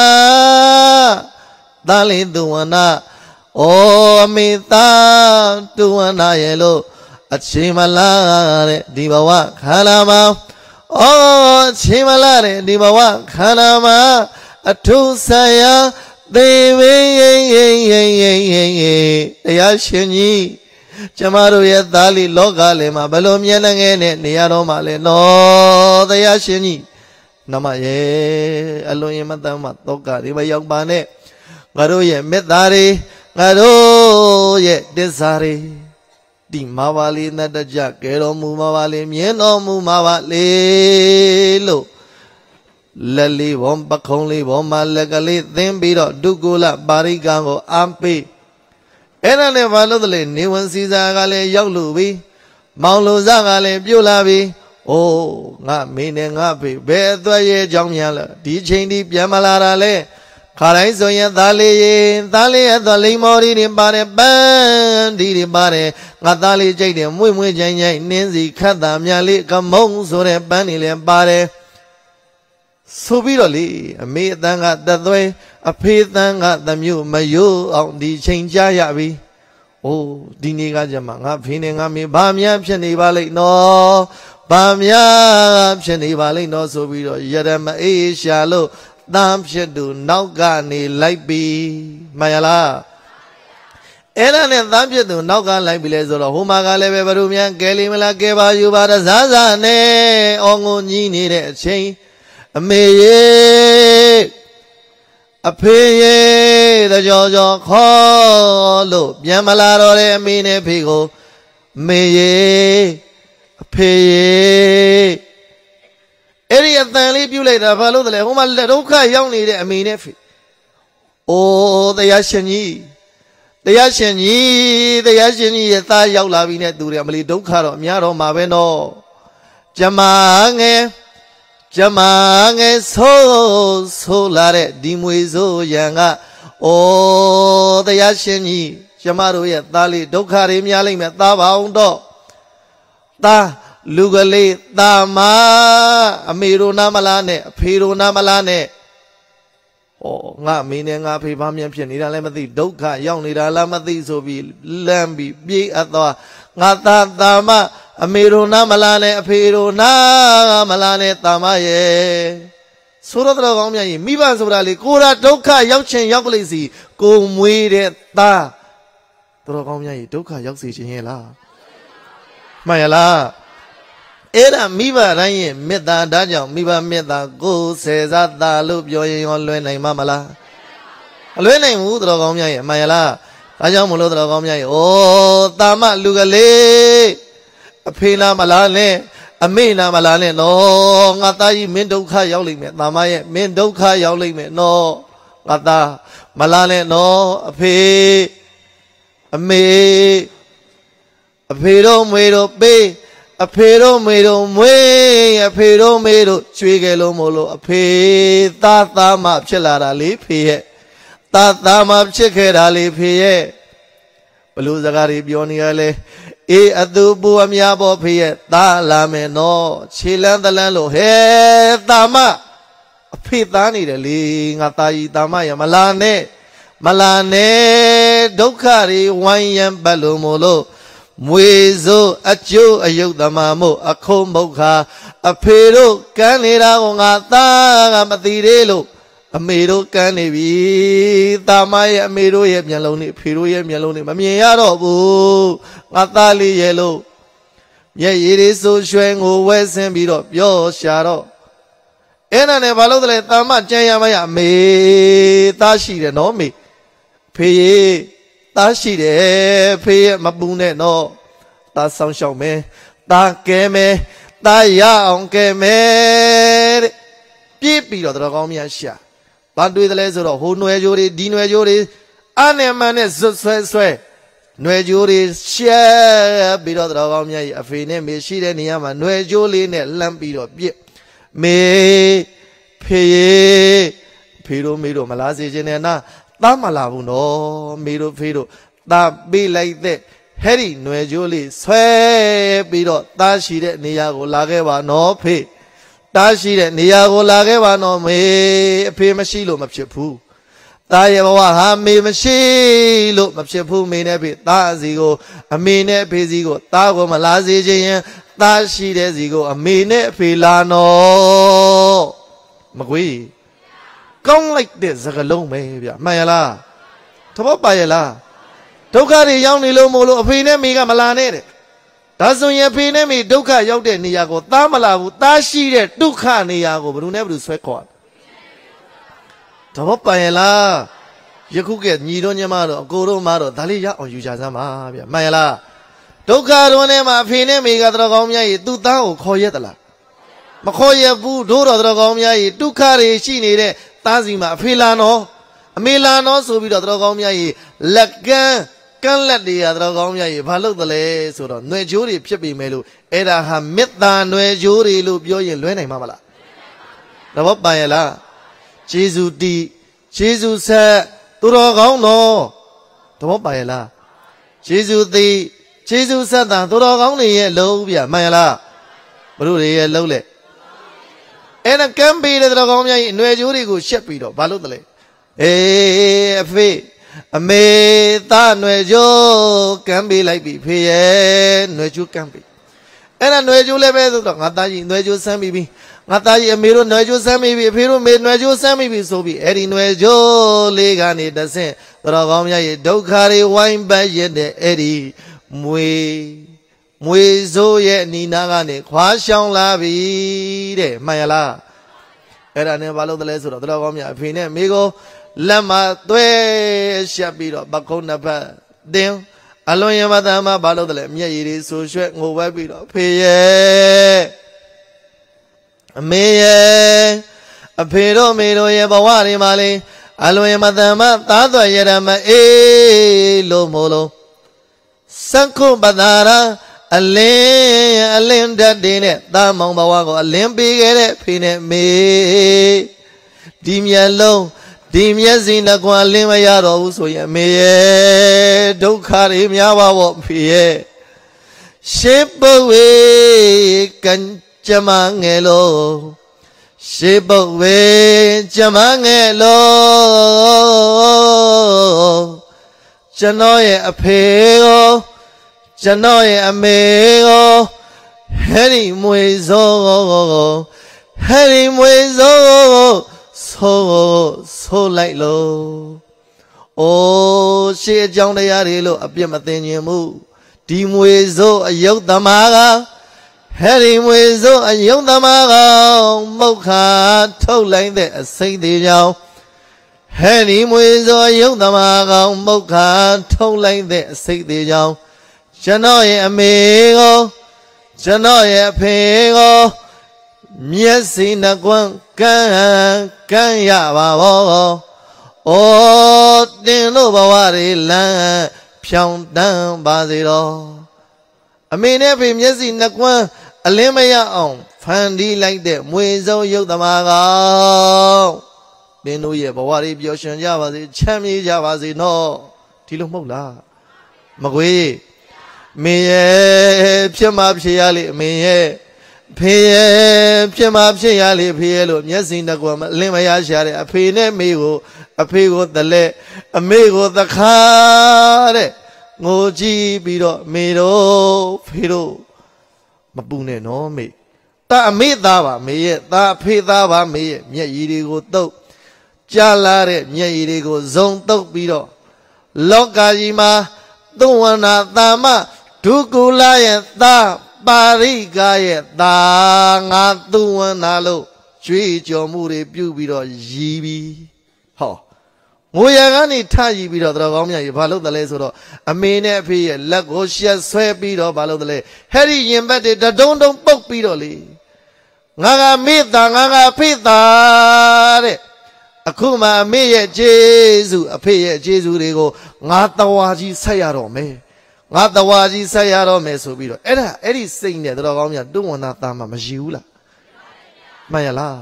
သာလိသူဝနာအမေသာသူဝနာရဲ့လို့အချိန်မလားတဲ့ဒီဘဝခန္ဓာမှာအချိန်မလားတဲ့ဒီဘဝခန္ဓာမှာအထုဆရာသေဝေတရားရှင်ကြီးကျမတို့ရဲ့သားလေးလောကလည်းမှာဘယ်လိုမြင်နိုင်ငယ်နဲ့နေရတော့မှလဲနော်တရားရှင်ကြီးနမရဲ့အလွန်ရင်မတမ်းမှတောကတွေမရောက်ပါနဲ့ငါတို့ရဲ့မေတ္တာတွေငါတို့ရဲ့တစ္ဆာတွေဒီမာပါလေးနဲ့တကြကဲတော်မူမှာပါလေမြင်တော်မူမှာပါလေလို့လက်လေးဘောပခုံးလေးဘောမှာလက်ကလေးသင်းပြီးတော့ဒုက္ကုလပါရိကံကိုအားပေးအဲ့ဒါနဲ့ဘာလို့လဲနေဝင်စီစာကလည်းရောက်လို့ပြီမောင်လိုစားကလည်းပြုတ်လာပြီအိုးငါမင်းနဲ့ငါဖေဘယ်အသွက်ရဲ့အကြောင်းများလဲဒီချိန်ဒီပြန်မလာတာလဲခါတိုင်းဆိုရင်သားလေးရဲ့သွားလိမ္မော်ဒီတွေပါတယ်ပန်းဒီတွေပါတယ်ငါသားလေးကြိုက်တယ်မွေ့မွေ့ချိုင်းချိုင်းနင်းစီခတ်တာများလေးကမုံဆိုတဲ့ပန်းတွေလည်းပါတယ်ဆိုပြီးတော့လေအမေအတန်းကသက်သွဲအဖေအတန်းကသမျိုးမယိုးအောင်ဒီချိန်ကြရပြီ။အိုးဒီနေ့ကကြမှာငါဖေးနဲ့ငါမေဘာများဖြစ်နေပါလိမ့်နော်။ဘာများဖြစ်နေပါလိမ့်နော်ဆိုပြီးတော့ရရမအေးရှာလို့တမ်းဖြစ်သူနောက်ကနေလိုက်ပြီမှန်ရလား။အဲ့ဒါနဲ့တမ်းဖြစ်သူနောက်ကလိုက်ပြီလဲဆိုတော့ဟိုမှာကလည်းပဲဘယ်လိုများကဲလိမ့်မလားကဲပါယူပါတစားစားနဲ့အောင်ကိုညီးနေတဲ့အချိန်အမေရေအဖေရေတကြောကြောခေါ်လို့ပြန်မလာတော့တဲ့အမေနဲ့ဖေကိုအမေရေအဖေရေအဲ့ဒီအတန်လေးပြုတ်လိုက်တာဘာလို့လဲဟိုမှာဒုက္ခရောက်နေတဲ့အမေနဲ့ဖေအိုးတရားရှင်ကြီးရဲ့သားရောက်လာပြီနဲ့သူတွေအမလီဒုက္ခတော့အများတော့မှာပဲနော်ကျမငယ်ဆိုးလာတဲ့ဒီမွေဆိုးရံကအိုးတရားရှင်ကြီးကျမတို့ရဲ့သားလေးဒုက္ခတွေများလိမ့်မယ်သားပါအောင်တော့သားလူကလေးသားမအမေတို့နာမလားနဲ့အဖေတို့နာမလားနဲ့ငါမင်းနဲ့ငါဖေးဘာမြန်ဖြစ်နေတာလည်းမသိဒုက္ခရောက်နေတာလားမသိဆိုပြီးလမ်းပြီးပြေးအပ်သွားငါသားမ Amiruna malane apiruna malane tamaye. Suratra Gomya, Miba Surali, Kura Doka Yakshin Yaklisi, go muide ta. Drogomya, Doka Yaksi Hela. Mayala. Era Miba Rain, Meda Daja, Miba Meda, go says that the loop yoy on Lene Mamala. Lene Udrogomya, Mayala. Ajamulo Drogomya, oh, Tama Lugale. Apina Malane. Amina malane no ngatayi mindokha yauk lai me tama ye mindokha yauk lai me no ngata malane no aphe ame aphe ro mwe ro pe aphe ro mwe ro mwe aphe ro mwe ro chwe ke lo mo lo aphe ta ta ma phit la da le phe ye ta ta ma phit khe da le phe ye blu saka ri pyo ni ya le Adu amya bo phe ta la me no chilan talan lo he tama aphe ta ni de le nga ta yi tama ya malane dukha ri wan yan pat lo mo lo mwe zo achu ayuk tama mo akho mokha aphe ro kan neda ko nga ta ga ma thi de lo ame ro kan ne bi tama ye ame ro ye myan long ni aphe ro ye myan long ni ma myin ya do bu nga ta li ye lo ye yi ri so shwe ngo we sin bi do pyo sha do ena ne ba lo de tama chan ya ma ya ame ta shi de no me phe ye ta shi de phe ye ma pu ne no ta saung shao me ta ke me ta ya aung ke me de pi pi do tro kaung mya sha ba twe de le so do ho nwe jo ri di nwe jo ri a ne man ne zut swai swai nwe jo ri sha pi do tro kaung mya yi a phe ne me shi de ni ya ma nwe jo le ne lam pi do pi me phe ye phe ro me ro ma la se chin ne na ta ma la bu no me ro phe ro ta pi lai de Harry nwe jo le swai pi do ta shi de ni ya ko la ke ba no phe ta shi de ni ya ko la ke ba no me a phe ma shi lo ma phit phu ta ye bwa ha me ma shi lo ma phit phu me ne phe ta si ko a me ne phe si ko ta ko ma la se chin yin ta shi de si ko a me ne phe la no ma kwei Công like this a long me bia mai la thabo pa ye la dukha ri yaung ni lo mo lo a phe ne me ka ma la ne de da so yin phe ne me dukha yauk de ni ya ko ta ma la bu ta shi de dukha ni ya ko bru ne bru swai khaw thabo pa ye la yakhu ke nyi do nyama do ko do ma do da le ya aung yu ja sa ma bia mai la dukha ro ne ma phe ne me ka tro kaung mya yi tu ta ko khaw ye ta la ma khaw ye bu do do tro kaung mya yi dukha ri shi ni de ta si ma phe la no ame la no so bi do tro kaung mya yi lakkan kan lat de ya tro kaung mya yi ba lok de le so do nwe jo ri phit pi me lo e da ha metta nwe jo ri lo pyo yin lwe nai ma la da bo pa ye la jesu ti jesu sat tu ro kaung no da bo pa ye la jesu ti jesu sat ta tu ro kaung ni ye lo bia ma ye la bru ri ye lo le ena kan pi de tro kaung mya yi nwe jo ri ko shet pi do ba lok de le a phe ame ta nwe jo kan pi lai pi phe ye nwe jo kan pi ena nwe jo le be so do nga ta yi nwe jo san pi pi nga ta yi ame ro nwe jo san pi pi a phe ro me nwe jo san pi pi so pi e di nwe jo le ga ni ta sin tro kaung mya yi dukha ri wain bat ye de e di mwe zo ye ni na ga ne khwa shaung la bi de mai la e da ne ba lo de le so do tro kaung mya a phe ne me ko lat ma twe shat pi do ba khong na phat tin a lon yin ma ta ma ba lo de le myet yi ri so shwe ngo wet pi do phe ye ame ye a phe ro me ro ye bawa ri ma le a lon yin ma ta ma ta twa ye ra ma e lo mo lo Sankho badara alin dat de ne ta maung bawa ko alin pi ke de phe ne me di myat long di myat si na kwa alin ma ya do bu so yin me ye dukha ri mya ba wo phe ye she pu we kan chama nge lo she pu we chama nge lo chano ye a phe ko chano ye a me ko Harry Muezo, Harry Muezo, so like low. Oh, she a John de Yarilo, a Piamathenian moo. Dimuezo, a Yotamaga, Harry Muezo, a Yotamaga, Mocha, told like that, a Saint Deja. Harry Muezo, a Yotamaga, Mocha, told like that, a Saint Deja. Janoy amigo. Janoy pego, Miesi Naguan, can yaba, oh, Dino Bawari land, Pion down Basilo. I mean, every Miesi Naguan, a limaya on, Fandy like that, Muezo Yotamaga. Dino Yabawari, Bioshan Javazi, Chami Javazi, no, Tilumola, Magui. Me Pima Piali, me Pima Piali, Pielo, Yasin Nagum, Limaya Shari, a pine amigo, a pigo the le, amigo the car, Moji Bido, Mido, Fido, Mabune, no me. Ta me dava, me, ta pidava me, Yedigo do, Jalare, Yedigo, Zon do Bido, Lokajima, Duana Dama. Tukula da Bariga da Ngatuanalo, Tree Jomuri Bubido, Jibi. Ho. Moyagani Taji Bido, Dragomia, Balo the Lesoro, a mane pea, Lagosia, Sweat Bido, Balo the Le, Harry embedded the don't poke Bidoli. Naga Mita, Naga Pita. Akuma me Jesu, a pay Jesu they go, Natawaji Sayaro me. Natawaji Sayaro me so be. Eddie saying that Dragomia don't want that Majula. Mayala.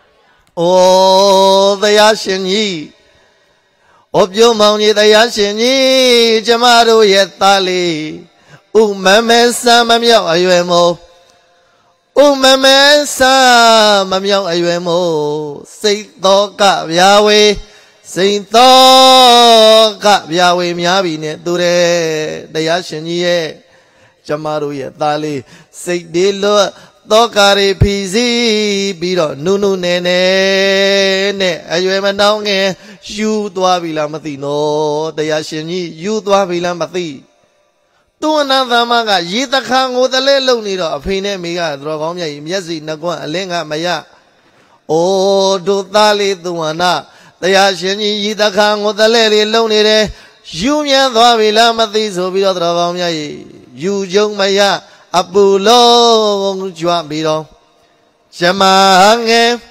Oh, the Yashin ye. Of your money, the Yashin ye, Jamado Yetali. Umame Samamia Ayuemo. Umame Samamia Ayuemo. Say Doka Yahweh. Saint Doka Yahweh Miabine Dure. The Yashin ye. Jamado Yetali. Say Dilo. Dokari pizi biro nunu nene ne ayuema naunge yu dwa bila mati no Dayashin yi yu dwa bila mati tu anandama ga yitakha ngodale long ni do aphe ne me ga toro kaung mya yi myatsi nakwan alin ga maya o do tha le tu ana Dayashin yi yitakha ngodale le long ni de yu myan dwa bila mati so bi do toro kaung mya yi yu jong maya Apulo jua biro Jamange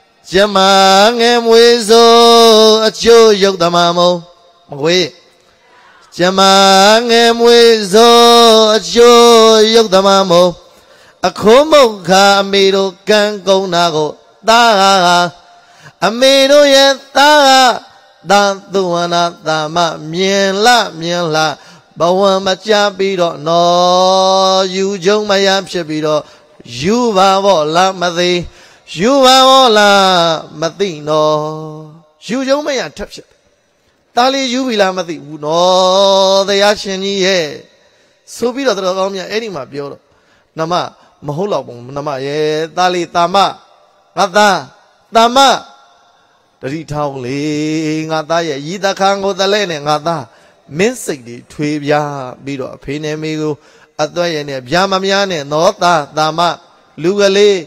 mwezo acho yok damamo Mwe Jamange mwezo acho yok damamo Akomo ka amiro kan kong nago Da amiro ye da Da tuana dama mien la Bawa macha biro no you jong mayam shabiro you la mati you la mati no you jong mayam tapship Tali you bila mati no the Yashin ye so biro the Romia any ma bureau Nama Mahola Nama ye Tali Tama Gata Tama the retail ling Gata ye Yida Kango the lane Gata Minsig Twibia Bido Pinemigo Atwayane Yamamiane Nota Dama Lugale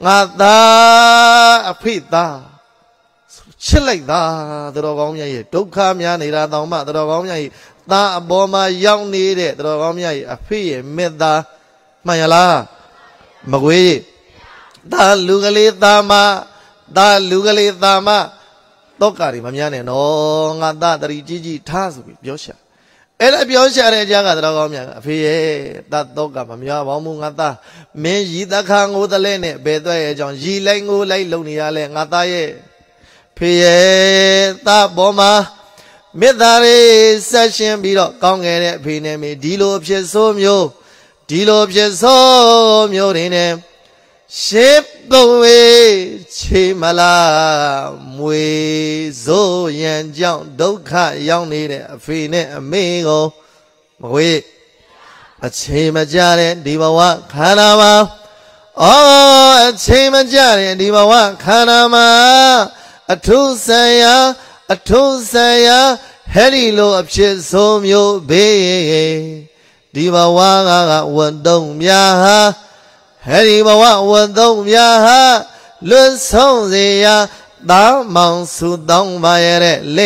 Nata Apita Chilek the Rogomia Doka Mianira Doma the Rogomia Da Boma young needed the Rogomia Api Meda Mayala Magwe Da Lugale Dama Tokari Mamiane no Nada the Gigi Tazu Yosha. Ella Biosha Jaga Dragomia, Fie, that Doga Mamia, Wamungata, Me Yida Kango the Lene, Bedwe, John G. Lango, Lay Luniale, Nataye, Pie, Ta Boma, Medare, Session Bido, Kongere, Pinemi, Dilo Piesomio, Rene. Ship away, Chimala, Mwe, Zo, Yan, Jang, Doka, Young Nede, Fine, Amigo, Mwe, အချိန်မကြတဲ့ဒီဘဝခန္ဓာမှာအချိန်မကြတဲ့ဒီဘဝခန္ဓာမှာအထုဆံရဟဲ့ဒီလိုအဖြစ်ဆုံးမျိုးဘေးဒီဘဝကဝတ်တုံးများဟာဟဲ့ဒီဘဝဝတ်တုံးများဟာလွတ်ဆုံးစေရသာမောင်စုတောင်းပါရတဲ့လေ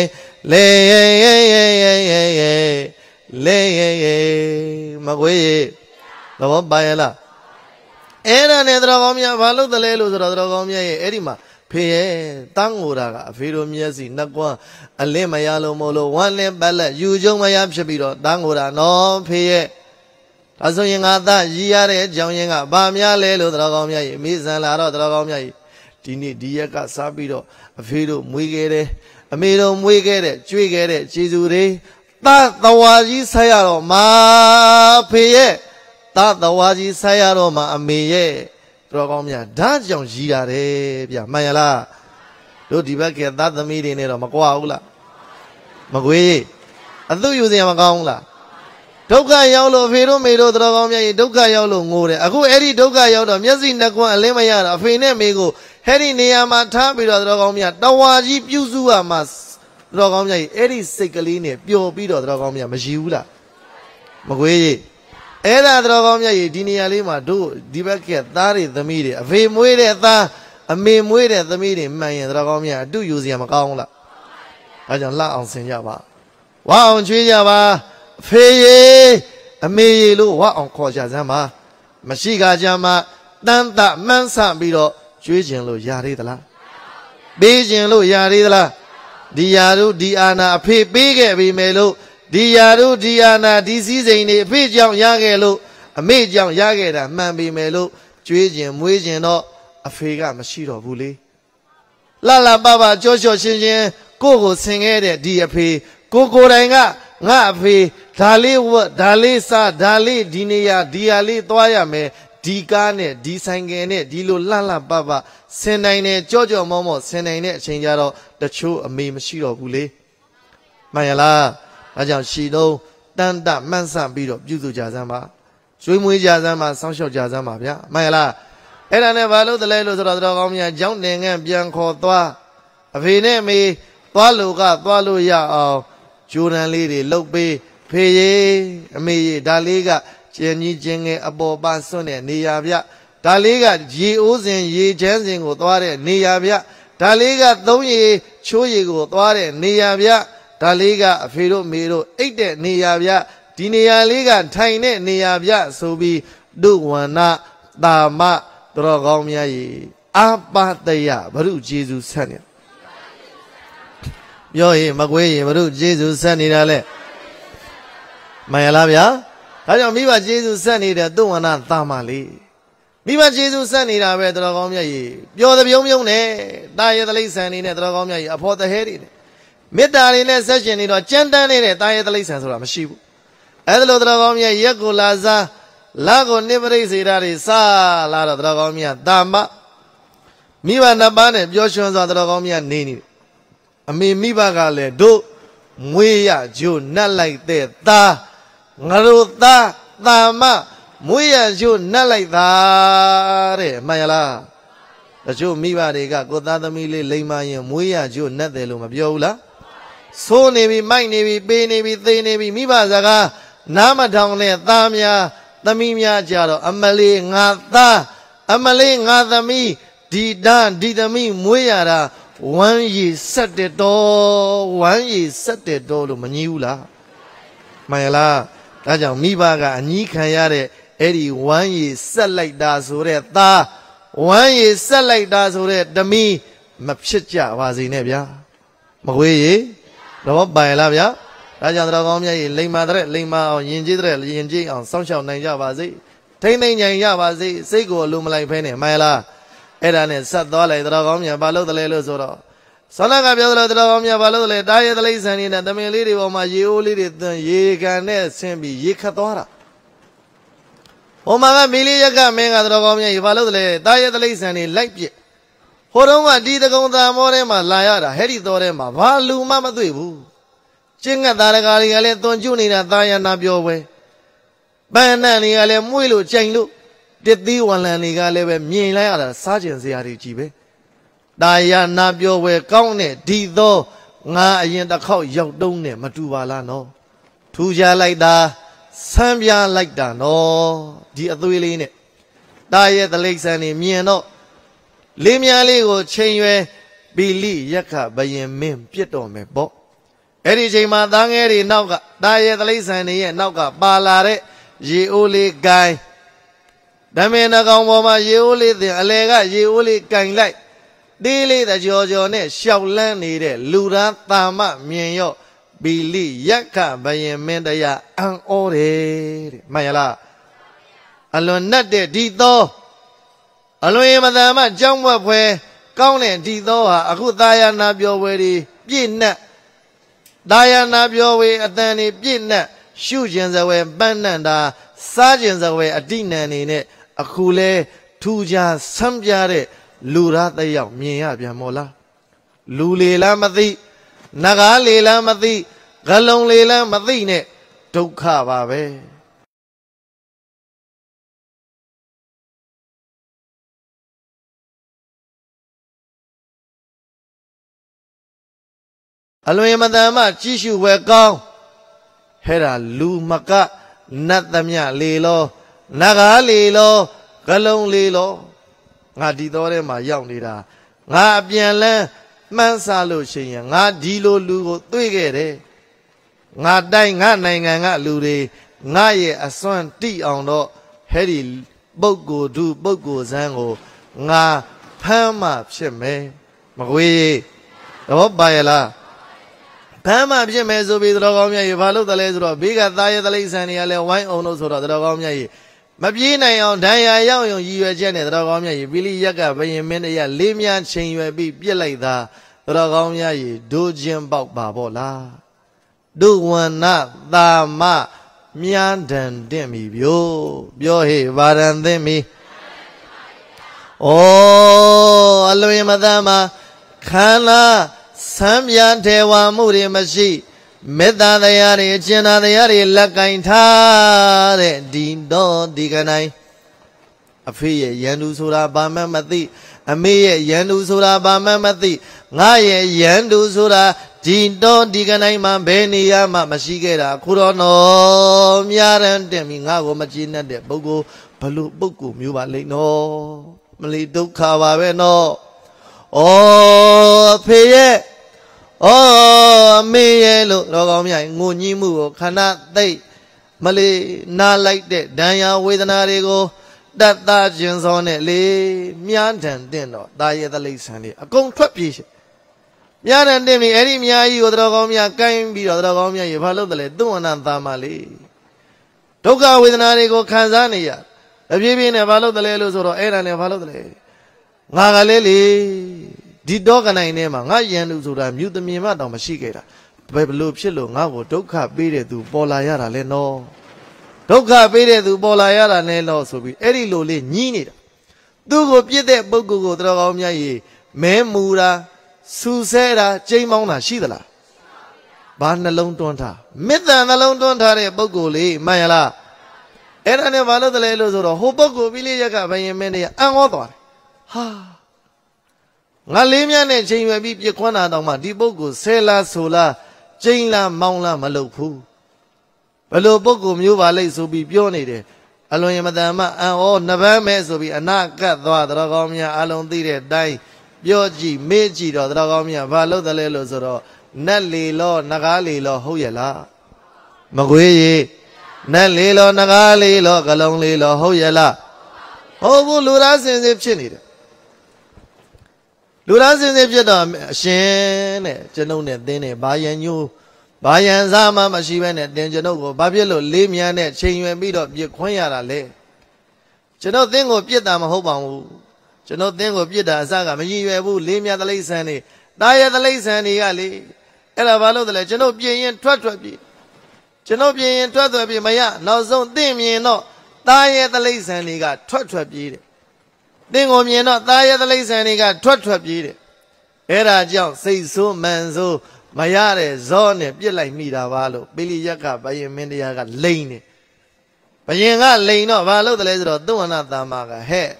မကွေးသဘောပါရလားအဲ့ဒါနဲ့တော်ကောင်းမြတ်ဘာလို့တလဲလို့ဆိုတော့တော်ကောင်းမြတ်ရဲ့အဲ့ဒီမှာဖေရဲ့တန်းငိုတာကအဖေတို့မျက်စိနှကွမ်းအလင်းမရလို့မို့လို့ဝမ်းလင်းပတ်လက်ယူကျုံမရဖြစ်ပြီးတော့တန်းငိုတာနော်ဖေရဲ့ဒါဆိုရင်ငါသားရည်ရတဲ့အကြောင်းရင်းကဘာများလဲလို့တော်ကောင်းမြတ်ရဲ့မိဇန်လာတော့တော်ကောင်းမြတ်ရဲ့ဒီနေ့ဒီရက်ကစားပြီးတော့အဖေတို့မွေးခဲ့တယ်အမေတို့မွေးခဲ့တဲ့ကျွေးခဲ့တဲ့ကျေးဇူးတွေသဝါကြီးဆက်ရတော့မှာဖေရဲ့သဝါကြီးဆက်ရတော့မှာအမေရဲ့တော်ကောင်းများဓာတ်ကြောင့်ရည်ရတယ်ဗျမှန်ရလားတို့ဒီဘက်ကသားသမီးတွေနဲ့တော့မကွာဘူးလားမကွေးအသူယူစရာမကောင်းဘူးလားဒုက္ခရောက်လို့အဖေတို့မေတို့တော်ကောင်းများကြီးဒုက္ခရောက်လို့ငိုတယ်အခုအဲ့ဒီဒုက္ခရောက်တော့မျက်စိနှကွမ်းအလင်းမရတော့အဖေနဲ့မေကိုဟဲ့ဒီနေရာမှာထားပြီးတော့တော်ကောင်းများတဝါကြီးပြုစုရမှာတော်ကောင်းများကြီးအဲ့ဒီစိတ်ကလေးနဲ့ပျော်ပြီးတော့တော်ကောင်းများမရှိဘူးလားမကွေးကြီးအဲ့ဒါတော်ကောင်းမြတ်ကြီးဒီနေရာလေးမှာတို့ဒီဘက်ကသားတွေသမီးတွေအဖေမွေးတဲ့သားအမေမွေးတဲ့သမီးတွေမှန်ရင်တော်ကောင်းမြတ်အတူယူစရာမကောင်းဘူးလားဒါကြောင့်လှအောင်ဆင်ကြပါဝါအောင်ချွေးကြပါအဖေရေအမေရေလို့ဝါအောင်ခေါ်ကြစမ်းပါမရှိကကြမှာတန်တမှန်းဆပြီးတော့ကျွေးခြင်းလို့ရသေးသလားပေးခြင်းလို့ရသေးသလားဒီယာတို့ဒီအာနာအဖေပေးခဲ့ပြီမယ်လို့ဒီယာတို့ဒီအာနာဒီစည်းစိမ်တွေအဖေကြောင့်ရခဲ့လို့အမေကြောင့်ရခဲ့တာမှန်ပြီမယ်လို့ကြွေးခြင်းမွေးခြင်းတော့အဖေကမရှိတော့ဘူးလေလှပပကြောကြောရှင်းရှင်းကိုဆင်ခဲ့တဲ့ဒီအဖေကိုတိုင်ကငါအဖေဒါလေးဝတ်ဒါလေးစားဒါလေးဒီနေရာဒီဟာလေးသွားရမယ်ဒီကားနဲ့ဒီဆိုင်ကယ်နဲ့ဒီလိုလှပပဆင်နိုင်တယ်ကြောမောဆင်နိုင်တဲ့အချိန်ကြတော့တချို့အမေမရှိတော့ဘူးလေမှန်ရလားဒါကြောင့်ရှီတော့တန်တမှန်းဆပြီးတော့ပြုစုကြစမ်းပါကျွေးမွေးကြစမ်းပါစောင့်ရှောက်ကြစမ်းပါဗျာမှန်ရလားအဲ့ဒါနဲ့ဘာလို့တလဲလို့ဆိုတော့တော်ကောင်းများကျောင်းတင်ငန်းပြန်ခေါ်သွားအဖေနဲ့မေသွားလို့ကသွားလို့ရအောင်ဂျိုရန်လေးတွေလှုပ်ပေးဖေရေအမေရေဒါလေးကကျင်ကြီးကျင်ငယ်အပေါ်ပါစွန့်တဲ့နေရာဗျဒါလေးကရေအိုးစဉ်ရေချမ်းစဉ်ကိုသွားတဲ့နေရာဗျဒါလေးကသုံးရေချိုးရေကိုသွားတဲ့နေရာဗျဒါလေးကအဖေတို့မေတို့အိတ်တဲ့နေရာဗျဒီနေရာလေးကထိုင်တဲ့နေရာဗျဆိုပြီးဒုဝန္နတာမတော်ကောင်းများကြီးအာပတယဘုရုကျေစုဆက်နေပြောရင်မကွေးရင်ဘုရုကျေစုဆက်နေတာလဲမှန်ရလားဗျာဒါကြောင့်မိဘကျေစုဆက်နေတဲ့ဒုဝန္နတာမလေးမိဘကျေစုဆက်နေတာပဲတော်ကောင်းများကြီးပျော်တဲ့ပြုံးပြုံးနဲ့တာရတလိဆန်နေနဲ့တော်ကောင်းများကြီးအဖော်တဟဲတွေနဲ့မေတ္တာတွေနဲ့ဆက်ရှင်နေတော့ကြမ်းတမ်းနေတဲ့တာရတလိဆန်ဆိုတာမရှိဘူးအဲ့ဒါလို့တော်ကောင်းများရက်ကိုလာစားလာကိုနိပရိစေတာတွေစားလာတော့တော်ကောင်းများတာမမိဘနှစ်ပါးနဲ့ပြောရွှင်စွာတော်ကောင်းများနေနေအမေမိဘကလည်းတို့မွေးရဂျိုနတ်လိုက်တဲ့သားငါတို့သားတာမမွေးရဂျိုနတ်လိုက်တာတဲ့မှန်ရလားတချို့မိဘတွေကကိုသားသမီးလေးလိမ္မာရင်မွေးရဂျိုနတ်တယ်လို့မပြောဘူးလားဆိုးနေပြီမိုက်နေပြီပေးနေပြီသေနေပြီမိဘစကားနားမထောင်တဲ့သားများသမီးများကြတော့အမလေးငါသားအမလေးငါသမီးဒီတန်းဒီသမီးမွေးရတာဝမ်းရည်ဆက်တဲ့တော်ဝမ်းရည်ဆက်တဲ့တော်လို့မငြီးဘူးလားမှန်ရလားဒါကြောင့်မိဘကအညီးခံရတဲ့အဲ့ဒီဝမ်းရည်ဆက်လိုက်တာဆိုတဲ့သားဝမ်းရည်ဆက်လိုက်တာဆိုတဲ့သမီးမဖြစ်ကြပါစေနဲ့ဗျာမကွေးရေတော့ပိုင်လားဗျာဒါကြောင့်တော်ကောင်းမြတ်ကြီးလိမ္မာတဲ့လိမ္မာအောင်ယဉ်ကျေးတဲ့ယဉ်ကျေးအောင်စောင့်ရှောက်နိုင်ကြပါစေထိမ့်သိမ့်နိုင်ကြပါစေစိတ်ကိုအလိုမလိုက်ဖဲနဲ့မှန်လားအဲ့ဒါနဲ့ဆက်သွားလိုက်တော်ကောင်းမြတ်ဘာလို့တလဲလို့ဆိုတော့ဆောလကပြောသလိုတော်ကောင်းမြတ်ဘာလို့တလဲတားရတလိဆန်နေတဲ့တမင်လေးတွေပေါ်မှာရေအိုးလေးတွေသွန်ရေကန်နဲ့ဆင်းပြီးရေခတ်သွားတာဟိုမှာကမီလေးရက်ကမင်းကတော်ကောင်းမြတ်ကြီးဘာလို့တလဲတားရတလိဆန်နေလိုက်ပြစ်ဟိုတုန်းကဒီတကုံသာမောထဲမှာလာရတာဟဲ့ဒီတော်ထဲမှာဘာလူမှမတွေ့ဘူးကျင့်ငတ်သားတကာတွေကလည်းသွန်ကျွနေတာသာယနာပြောပွဲ Banani ale muilu chainlu. Did one lanigale mean like sergeants the Arijibe. Daya Nabio were counted, did though nga yen the cow yok done Matuvala no. Tuja like that, Sambia like that no. The other in it. Daya the lakes and me no. Limia lego chain Billy Yaka by a mem pieto me bo. Eri Jama Dang Eri Nauga, Daya the lakes and ye Nauga, Balare, ye only guy. Damena Gama, ye only the Alega, ye only kind like. Daily the Giorgio ne, Shaolan needed, Lura, Tama, Mienyo, Billy Yaka by a mendaya, and ore, Mayala. Alone not de Dito. Alone, Madama, Jamba, where County Dito, a good Diana Bioway, Pina. Diana Bioway, a Danny Pina, Shujans away, Bananda, Sergeants away, a dinner in it, a coole, Tuja, some jare, Lura the young, Mia Biamola. Luli Lamadi, Nagali Lamadi, Galon Lila Madine, Tokava. Aloe Madama, Chishu were gone. Hera Lu Maka, Natamia Lilo, Naga Lilo, Galon Lilo. Nadidore ma young leader. Nga Bianla, Mansalo Shin, Nga Dilo Lugo, Twigere. Nga Dang, Nga Lure, Nga ye a son tea on no, Hedi Bogo do Bogo Zango, Nga Pama Sheme, Magwe, oh Bayala. Pama Jemezo be the Rogomia, you follow the laser of bigger Thaya the Lakes and Yale wine owners or the Rogomia. Mabina on Daya Young, you are Janet, Rogomia, Billy Yaga, Bayamenia, Limian, chain you be like that, Rogomia, do Jim Bok Babola. Do one not the ma, Miandan demi, yo, he, Varan demi. Oh, Aloe Madama, Kana. Samyan Tewa Muri Mashi, Meda the Yari, Jena the Yari, Lakainta, Dindo, Diganai. A fee, Yandusura Bamamati, a me Yandusura Bamamati, Naye Yandusura, Dindo, Diganai, Mambeni, Yama, Mashigera, Kurono, Miaran, Demingago, Machina, de Bogo, Palu, Boku, Muba no, Malidu Kawa, no. Oh, pay oh, me look, Rogomia, Munimu, cannot they Malay, not like that, Danya with an arigo, that gens on it, lay, Miantan, dinner, die the lake sandy, a gong trapish. Yan and Demi, any Mia, you, Rogomia, can't be Rogomia, you follow the lead, do an anthamali. Toga with an arigo, Kanzania. Have you been a follow the lelus or air and a follow the lay? Nagaleli, the dog and I name a Nayan Uzura, mute the Mima down Mashigera. Bablu Chilo, Nago, Doka bided to Bolayara Leno. Doka bided to Bolayara Leno, so be Eri Loli, Ninid. Dugo Piede Bogo, Dragomia, Memura, Susera, Jamona, Shidala. Ban alone don't ha. Middan alone don't hurry, Bogoli, Mayala. Era never the Lelos or Hobogo, Villaga, by a many, and other. Ha! Ngalimian and Jane will be Piquana Doma, Dibogo, Sela Sola, Jane La Maula Malopu. Below Bogo, Muva Lace will be Pionade. Alone Madama, and all Navames will be a Naka, Dragomia, Alon Dire, Die, Bioji, Meji, or Dragomia, Valo the Lelosoro, Nelly Law, Nagali Law, Hoyala. Magwe, Nelly Law, Nagali Law, Galonli Law, Hoyala. Oh, Luras in the Chinid. Luras in the Jedam, Shen, Janone, Dene, Bayan you, Bayan Zama, Mashivan, Denjanogo, Babilo, Limian, Chain and beat up your Quayara lay. Jano thing of Piedam Hoban, Jano thing of Pieda Zaga, Mayu, Limia the Laysani, Dia the Laysani Ali, Elavalo the Legeno Bien Tratrabi. Jano Bien Tratrabi Maya, now zone Demian no, Dia the Laysani got Tratrabi. Dingo me not die the lace and he got twat. Era John says so, man, so Mayare, Zone, be like me, Davalo, Billy Yaka, by a Mendiaga lane. ဘယင်ကလိန်တော့ဘာလို့တလဲဆိုတော့သုဝဏသာမကဟဲ့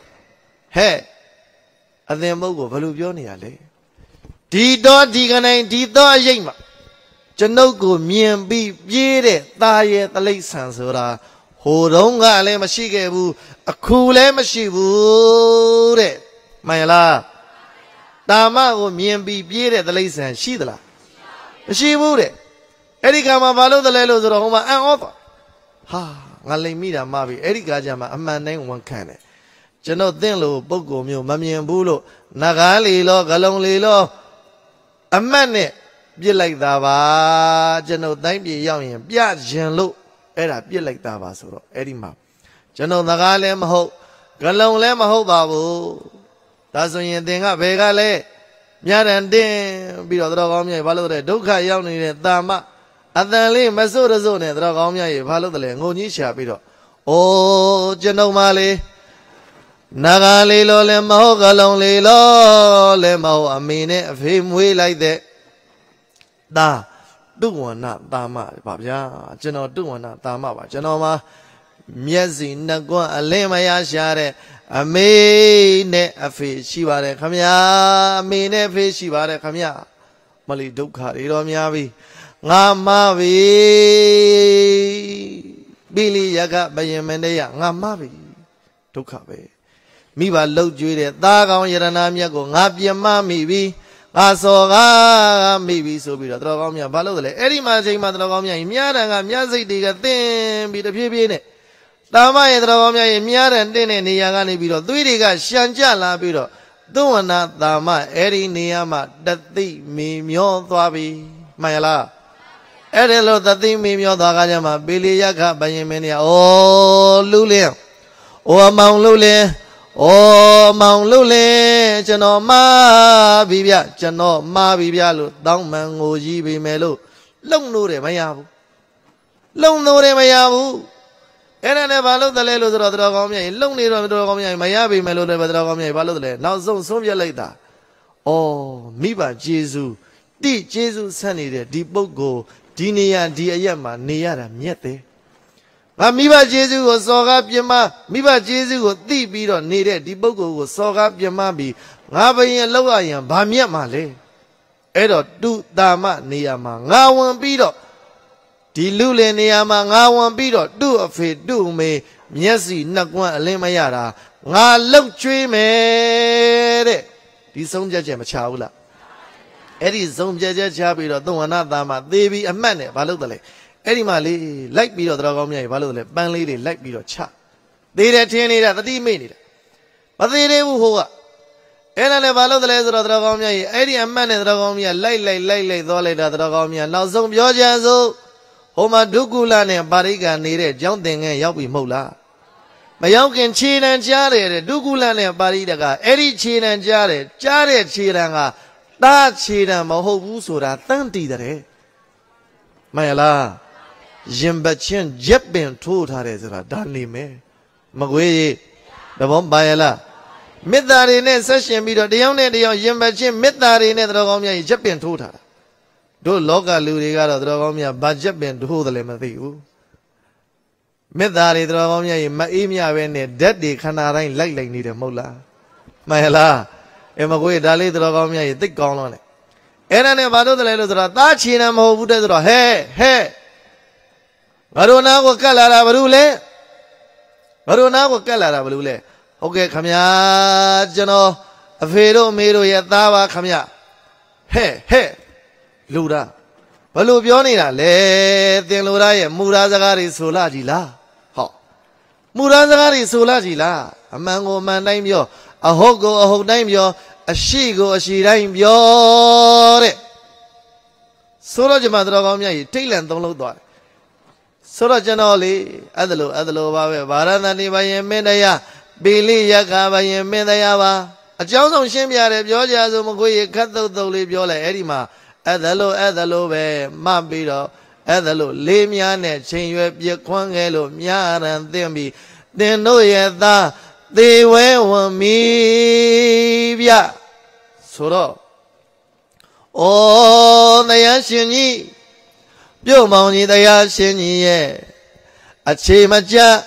အသင်ပုဂ္ဂိုလ်ဘယ်လိုပြောနေရလဲဒီတော့ဒီကနိုင်ဒီတော့အရေးမှာကျွန်ုပ်ကိုမြင်ပြီးပြေးတဲ့ตาရဲ့တလိษံဆိုတာဟိုတုန်းကလည်းမရှိခဲ့ဘူးအခုလည်းမရှိဘူးတဲ့မှန်လားတာမကိုမြင်ပြီးပြေးတဲ့တလိษံရှိသလားမရှိဘူးတဲ့အဲ့ဒီကမှာဘာလို့တလဲလို့ဆိုတော့ဟိုမှာအံ့ဩသွားဟာငါလိမ်မိတာမှပြီအဲ့ဒီကကြမှာအမှန်တိုင်းဝန်ခံတယ်ကျွန်တော်သင်လို့ပုံကိုမျိုးမမြင်ဘူးလို့နဂါးလီလောဂလုံးလီလောအမှတ်နဲ့ပြစ်လိုက်တာပါကျွန်တော်တိုင်းပြည်ရောက်ရင်ပြခြင်းလို့အဲ့ဒါပြစ်လိုက်တာပါဆိုတော့အဲ့ဒီမှာကျွန်တော်နဂါးလည်းမဟုတ်ဂလုံးလည်းမဟုတ်ပါဘူးဒါဆိုရင်သင်ကဘယ်ကလဲမြတ်တန်တင်းပြီးတော့တော်ကောင်းမြတ်ဘာလို့လဲဒုက္ခရောက်နေတဲ့တာမအတန်လေးမစွတ်ရစွတ်နဲ့တော်ကောင်းမြတ်ရေဘာလို့လဲငုံကြီးရှာပြီးတော့အိုးကျွန်တော်မလေးနာဂါလေးလောလည်းမဟုတ်ကလုံးလေးလောလည်းမဟုတ်အမေနဲ့အဖေမွေးလိုက်တဲ့ဒါတုဝဏတာမပါဗျာကျွန်တော်တုဝဏတာမပါကျွန်တော်မှာမျက်စိနှစ်ကွန်းအလင်းမရရှာတဲ့အမေနဲ့အဖေရှိပါတယ်ခမညာအမေနဲ့အဖေရှိပါတယ်ခမညာမလီဒုက္ခတွေတော့များပြီငါမပြီပိလိယကဘယင်မန္တယငါမပြီဒုက္ခပဲမိဘလှုပ်ကြွေးတဲ့သားကောင်းယရနာမြတ်ကိုငါပြမမိပြီငါစော်ကားမိပြီဆိုပြီးတော့တော်ကောင်းမြတ်ဘာလို့လဲအဲ့ဒီမှာအချိန်မှာတော်ကောင်းမြတ်ကြီးမြားတန်ကမြတ်စိတ်တွေကသင်ပြီးတဖြည်းဖြည်းနဲ့တာမရဲ့တော်ကောင်းမြတ်ကြီးမြားတန်တင်းတဲ့နေရာကနေပြီးတော့သွေးတွေကရှံကြလာပြီးတော့သုဝဏတာမအဲ့ဒီနေရာမှာတသိမေမျောသွားပြီမှန်ရလားအဲ့ဒီလိုတသိမေမျောသွားကြမှာပေလီယခဘယင်မင်းเนี่ยဩလူလင်းဩအမောင်လူလင်းဩမောင်လူလင်းကျွန်တော်မှားပြီဗျကျွန်တော်မှားပြီဗျလို့တောင်းမှန်ကိုကြီးပြီမယ်လို့လုံလို့တယ်မရဘူးလုံလို့တယ်မရဘူးအဲ့ဒါနဲ့ဘာလို့တလဲလို့ဆိုတော့တော်ကောင်းမြတ်လုံနေတော့တော်ကောင်းမြတ်မရပြီမယ်လို့လည်းတော်ကောင်းမြတ်ဘာလို့တလဲနောက်ဆုံးဆုံးပြလိုက်တာဩမိဘကျေးဇူးတိကျေးဇူးဆက်နေတဲ့ဒီပုဂ္ဂိုလ်ဒီနေရာဒီအရက်မှာနေရတာမြတ်တယ်ငါမိဘကျေးဇူးကိုစော်ကားပြမမိဘကျေးဇူးကိုသိပြီးတော့နေတဲ့ဒီပုဂ္ဂိုလ်ကိုစော်ကားပြမပြီးငါဘယင်လောက်ရရင်ဘာမြတ်မှာလဲအဲ့တော့တုတာမနေရာမှာငါဝင်ပြီးတော့ဒီလူလင်နေရာမှာငါဝင်ပြီးတော့တုအဖေတုမေမျက်စိနှစ်ကွန်းအလင်းမရတာငါလှုပ်ကျွေးမယ်တဲ့ဒီဆုံးဖြတ်ချက်မချဘူးလားအဲ့ဒီဆုံးဖြတ်ချက်ချပြီးတော့သုဝဏတာမသေပြီးအမှတ်နဲ့ဘာလုပ်တယ်လဲအဲ့ဒီမှာလေးလိုက်ပြီးတော့တော်ကောင်းမြတ်ကြီးဘာလို့လဲပန်းလေးတွေလိုက်ပြီးတော့ချသေးတယ်ထင်းနေတာတတိမိတ်နေတာမသေးသေးဘူးဟိုကအဲ့ဒါလည်းဘာလို့လဲဆိုတော့တော်ကောင်းမြတ်ကြီးအဲ့ဒီအမှတ်နဲ့တော်ကောင်းမြတ်လိုက်သွားလိုက်တာတော်ကောင်းမြတ်နောက်ဆုံးပြောကြစို့ဟိုမှာဒုက္ကုလနဲ့ပါရိကနေတဲ့ကျောင်းသင်ငယ်ရောက်ပြီမဟုတ်လားမရောက်ခင်ခြေတံကြားတယ်တဲ့ဒုက္ကုလနဲ့ပါရိကအဲ့ဒီခြေတံကြားတယ်ကြားတဲ့ခြေတံကတာခြေတံမဟုတ်ဘူးဆိုတာတန်းတည်တယ်မှန်လားရင်ပတ်ချင်းရက်ပင်ထိုးထားတယ်ဆိုတာဒါနေမယ်မကွေးရေတဘောပါရလားမေတ္တာတွေနဲ့ဆက်ရှင်ပြီးတော့တယောက်နဲ့တယောက်ရင်ပတ်ချင်းမေတ္တာတွေနဲ့တော်ကောင်းမြတ်ရက်ပင်ထိုးထားတာတို့လောကလူတွေကတော့တော်ကောင်းမြတ်ဘာရက်ပင်ထိုးတယ်လည်းမသိဘူးမေတ္တာတွေတော်ကောင်းမြတ်မအေးမြပဲနဲ့ဓာတ်တွေခန္ဓာတိုင်းလိုက်နေတယ်မဟုတ်လားမှန်လားမကွေးဒါလေးတော်ကောင်းမြတ်သိကောင်းတော့လေအဲ့ဒါနဲ့ဘာလို့လဲလို့ဆိုတော့သားချီနေမဟုတ်ဘူးတဲ့ဆိုတော့ဟဲ့ငါတို့နာကိုကတ်လာတာဘလို့လဲငါတို့နာကိုကတ်လာတာဘလို့လဲဟုတ်ကဲ့ခမညာကျွန်တော်အဖေတို့အမေတို့ရဲ့သားပါခမညာဟဲ့လူသားဘလို့ပြောနေတာလဲသင်လူသားရဲ့မူရာစကားတွေဆိုလာကြည်လားဟောမူရာစကားတွေဆိုလာကြည်လားအမှန်ကိုအမှန်တိုင်းပြောအဟုတ်ကိုအဟုတ်တိုင်းပြောအရှိကိုအရှိတိုင်းပြောတဲ့ဆိုတော့ကျွန်မတော်ကောင်းမြတ်ကြီးထိတ်လန့်သုံးလို့သွားတယ်ဆိုတော့ကျွန်တော်လေအဲ့ဒါလိုပါပဲဗာရဏသီဘယင်မင်းတရားပေလိယကဘယင်မင်းတရားပါအကြောင်းဆုံးရှင်းပြတယ်ပြောကြဆိုမခွေရခတ်သုတ်လေးပြောလိုက်အဲ့ဒီမှာအဲ့ဒါလိုပဲမှတ်ပြီးတော့အဲ့ဒါလိုလေးများနဲ့ချိန်ရွယ်ပြခွန်းခဲ့လို့မြားရန်သိမ့်ပြီးသင်တို့ရဲ့သားသေဝဲဝမီဗျဆိုတော့ဩတရားရှင်ကြီးပြုတ်မောင်ကြီးတရားရှင်ကြီးရဲ့အခြေမကျ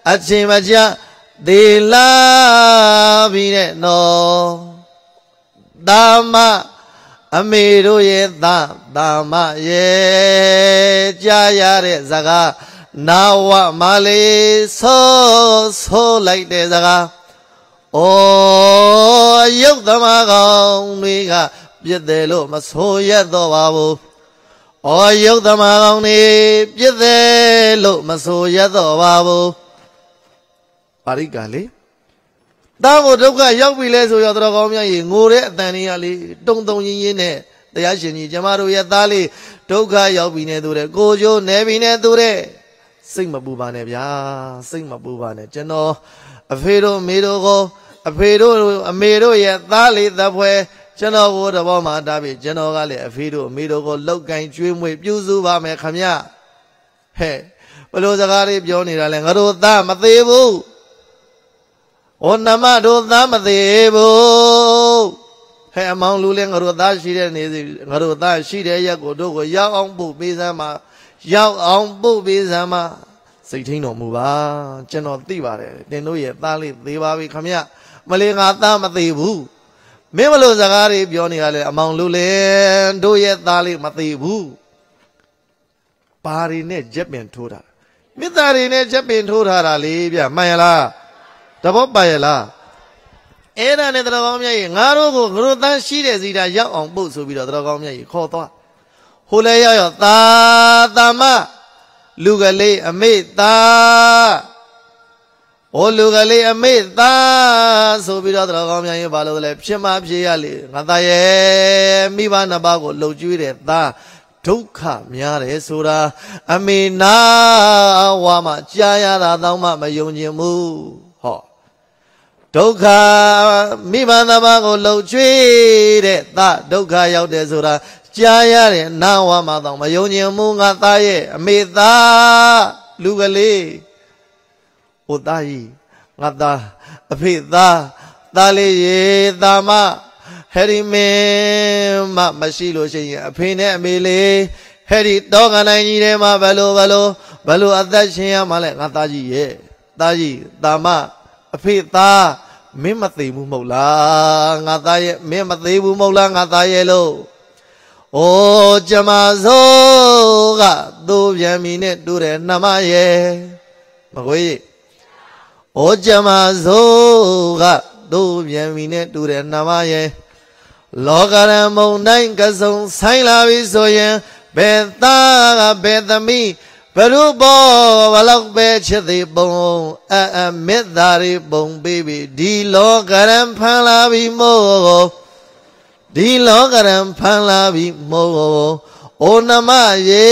ချိန်မကြသေးလာပြီနဲ့နော်တာမအမေတို့ရဲ့တာမရဲ့ကြားရတဲ့စကားနာဝမလေးဆိုလိုက်တဲ့စကားဩရုပ်သမားကောင်းတွေကပြည့်တယ်လို့မဆိုရတော့ပါဘူးဩရုပ်သမားကောင်းတွေပြည့်တယ်လို့မဆိုရတော့ပါဘူးပါရိကလေတာကိုဒုက္ခရောက်ပြီလဲဆိုရတော်ကောင်းများကြီးငိုတဲ့အတန်လေးကလေတုံတုံရင်းရင်းနဲ့တရားရှင်ကြီးကျမတို့ရဲ့သားလေးဒုက္ခရောက်ပြီနဲ့သူတဲ့ကိုကျိုးနေပြီနဲ့သူတဲ့စိတ်မပူပါနဲ့ဗျာစိတ်မပူပါနဲ့ကျွန်တော်အဖေတို့မေတို့ကိုအဖေတို့အမေတို့ရဲ့သားလေးသဖွယ်ကျွန်တော်ကိုတဘောမှာတားပြီကျွန်တော်ကလည်းအဖေတို့အမေတို့ကိုလောက်ကင်ကျွေးမွေးပြုစုပါမယ်ခမဟဲ့ဘလို့စကားလေးပြောနေတာလဲငါတို့သားမသေးဘူးဩနမတို့သားမသေးဘူးဟဲ့အမောင်လူလဲငါတို့သားရှိတဲ့နေစီငါတို့သားရှိတဲ့ရက်ကိုတို့ကိုရောက်အောင်ပို့ပေးစမ်းပါရောက်အောင်ပို့ပေးစမ်းပါစိတ်ထိန်တော်မူပါကျွန်တော်သိပါတယ်တင်တို့ရဲ့သားလေးသေးပါပြီခမမလေးငါသားမသေးဘူးမင်းမလို့စကားတွေပြောနေရလဲအမောင်လူလဲတို့ရဲ့သားလေးမသေးဘူးပါရီနဲ့ချက်ပင်ထိုးတာမေတ္တာတွေနဲ့ချက်ပင်ထိုးထားတာလေဗျမှန်ရလားတဘောပါရလားအဲ့ဒါနဲ့တော်ကောင်းမြတ်ကြီးငါတို့ကိုငါတို့တန်းရှိတဲ့စီတာရောက်အောင်ပို့ဆိုပြီးတော့တော်ကောင်းမြတ်ကြီးခေါ်သွားဟိုလဲရောက်သာမလူကလေးအမေသားဩလူကလေးအမေသားဆိုပြီးတော့တော်ကောင်းမြတ်ကြီးဘာလို့လဲဖြစ်မှဖြစ်ရလေငါသားရဲ့မိဘနှစ်ပါးကိုလှုပ်ကျွေးတဲ့သားဒုက္ခများတယ်ဆိုတာအမေနာဝါမှကြားရတာတောင်းမှမယုံကျင်ဘူးဟောဒုက္ခမိဘနှစ်ပါးကိုလှုပ်ကျွေးတဲ့သားဒုက္ခရောက်တယ်ဆိုတာကြားရတဲ့နာဝါမှတောင်းမယုံကျင်ဘူးငါသားရဲ့အမေသားလူကလေးဟိုသားကြီးငါသားအဖေသားလေးရေသားမဟဲ့ဒီမင်းမရှိလို့ရှိရင်အဖေနဲ့အမေလေးဟဲ့ဒီတောကနိုင်ကြီးထဲမှာဘယ်လိုအသက်ရှင်ရမှာလဲငါသားကြီးရဲ့သားကြီးသားမအဖေသားမင်းမသေးဘူးမဟုတ်လားငါသားရဲ့မင်းမသေးဘူးမဟုတ်လားငါသားရဲ့လို့ဩကျမစိုးကသူ့ပြန်မီနဲ့တူတယ်နှမရဲ့မကွေးဩကျမစိုးကသူ့ပြန်မီနဲ့တူတယ်နှမရဲ့လောကရန်မုံတိုင်းကစုံဆိုင်လာပြီဆိုရင်ဘယ်သားကဘယ်သမီးဘရုဘောဘလောက်ပဲချစ်သေးပုံမေတ္တာတွေပုံပေးပြီဒီလောကရန်ဖန်လာပြီမို့ဒီလောကရန်ဖန်လာပြီမို့ဩနမရေ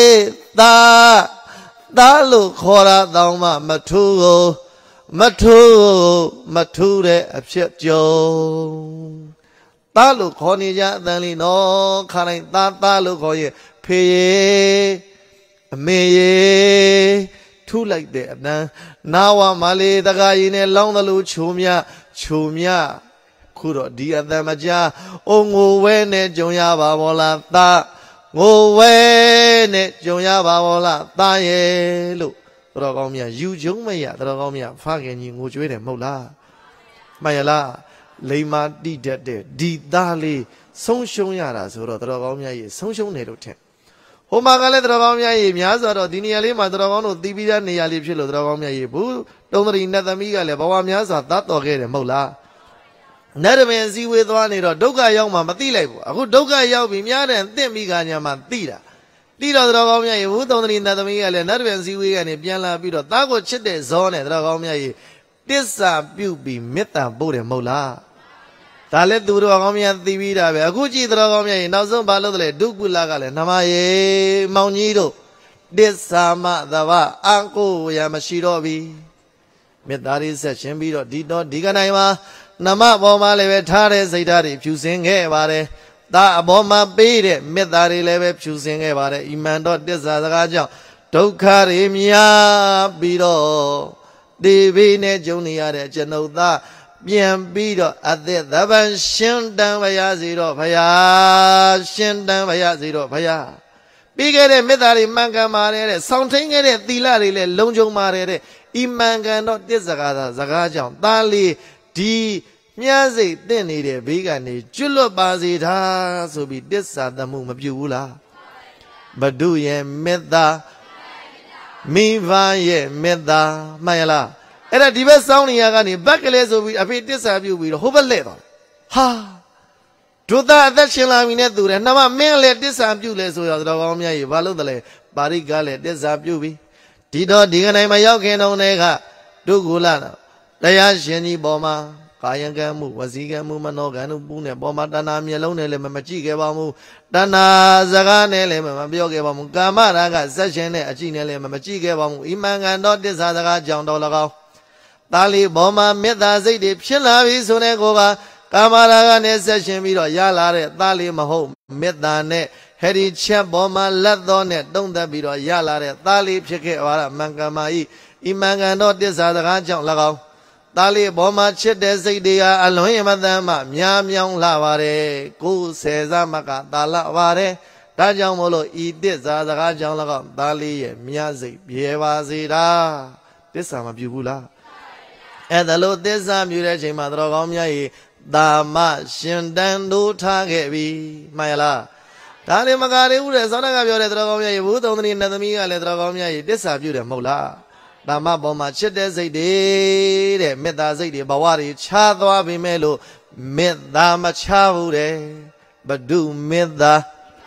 သားလို့ခေါ်တာတောင်းမှမထူးတဲ့အဖြစ်ကြုံသားလို့ခေါ်နေကြအတန်လေးနော်ခါတိုင်းသားလို့ခေါ်ရင်ဖေရေအမေရေထူလိုက်တဲ့အတန်နာဝမလေးတကားရင်နဲ့လောင်းသလိုခြုံမြခုတော့ဒီအတန်မကြားအိုငိုဝဲနဲ့ကြုံရပါဘောလားသားငိုဝဲနဲ့ကြုံရပါဘောလားသားရဲ့လို့တော်ကောင်းမြတ်ယူကျုံမရတော်ကောင်းမြတ်ဖခင်ကြီးငိုကြွေးတယ်မဟုတ်လားမှန်ရလားလိမ္မာတိတတ်တဲ့ဒီသားလေးဆုံးရှုံးရတာဆိုတော့တော်ကောင်းမြတ်ကြီးဆုံးရှုံးတယ်လို့ထင်ဟိုမှာကလည်းတော်ကောင်းမြတ်ကြီးများစွာတော့ဒီနေရာလေးမှာတော်ကောင်းတို့တီးပြီးသားနေရာလေးဖြစ်လို့တော်ကောင်းမြတ်ကြီးဘူးတုံးတရီနတ်သမီးကလည်းဘဝများစွာသတ်တော်ခဲ့တယ်မဟုတ်လားနတ်တမင်စည်းဝေးသွားနေတော့ဒုက္ခရောက်မှမသိလိုက်ဘူးအခုဒုက္ခရောက်ပြီများတယ်သင့်ပြီးကညာမှသိတာတိတော်တော်ကောင်းမြတ်ရေဘူးတုံးတရီနတ်သမီးကလည်းနတ်တပင်စည်းဝေးကနေပြန်လာပြီးတော့သားကိုချစ်တဲ့ဇောနဲ့တော်ကောင်းမြတ်ရေတစ္ဆာပြုပြီးမေတ္တာပို့တယ်မဟုတ်လားဒါလည်းသူတော်ကောင်းမြတ်သိပြီးတာပဲအခုကြည့်တော်ကောင်းမြတ်ရေနောက်ဆုံးဘာလို့လဲဒုက္ကုလကလည်းနမရေမောင်ကြီးတို့တစ္ဆာမသဘာအံကိုရမရှိတော့ပြီမေတ္တာလေးဆက်ရှင်ပြီးတော့ဒီကနိုင်မှာနမဘောမှာလည်းပဲထားတဲ့စိတ်ဓာတ်တွေဖြူစင်ခဲ့ပါတယ်သားအဘောမှာပေးတဲ့မေတ္တာတွေလည်းပဲဖြူစင်ခဲ့ပါတယ်ဤမှန်တော့တစ္ဆာစကားကြောင့်ဒုက္ခတွေများပြီးတော့ဒီဘေးနဲ့ကြုံနေရတဲ့ကျွန်ုပ်သားပြန်ပြီးတော့အသက်သဗ္ဗံရှင်တန်ပါရစေတော့ဘုရားရှင်တန်ပါရစေတော့ဘုရားပြီးခဲ့တဲ့မေတ္တာတွေမှန်ကန်ပါတယ်တဲ့ဆောင်းထိန်ခဲ့တဲ့သီလတွေလည်းလုံခြုံပါတယ်တဲ့ Imangano Tisagada Zagajam, Dali, D. Nyazi, then it a big and a Julo Bazita, so be this at the moon of Yula. But do ye meda me va ye meda, Mayala. And a diverse sound Yagani, Bacales of a bit this have you with a hover leather. Ha! To that shall I mean do and now may let this have you less with the Romia, Valodale, Barigale, this have you be. Tito Digana Mayokan on Nega, do Gulana, Dayashani Boma. Kayangamu, Wazigamu, Manoganu, Bune, Boma, Dana, Mialone, Machigamu, Dana, Zagane, Mabiogamu, Gamaraga, Sashane, Achinele, Machigamu, Imanga, not this other John Dolago. Dali, Boma, Meda, Zidip, Shilavi, Sunegova, Gamaraga, Session, Yala, Dali, Maho, Medane, Hedi Chap, Boma, Ladone, don't that be Yala, Dali, Cheke, Mangamai, Imanga, not this other John Lago. Dali Boma Chit Desidia, Aloyamadama, Miam Yang Lavare, Ku Seza Maka, Dala Vare, Dajang Molo, eat this as a Rajang Lago, Dali, Miazi, Bievazida. This time of Bugula. And the Lord this time you reach Madrogomia, Dama, Shindandu Tagebi, Mayala. Dali Magari, who is on a Drogomia, would only in the Mia, Drogomia, this have you the Mola. Dama Boma Chede Zade, Meda Zade, Bawari, Chadwa Bimelo, Medama Chavure, but do Meda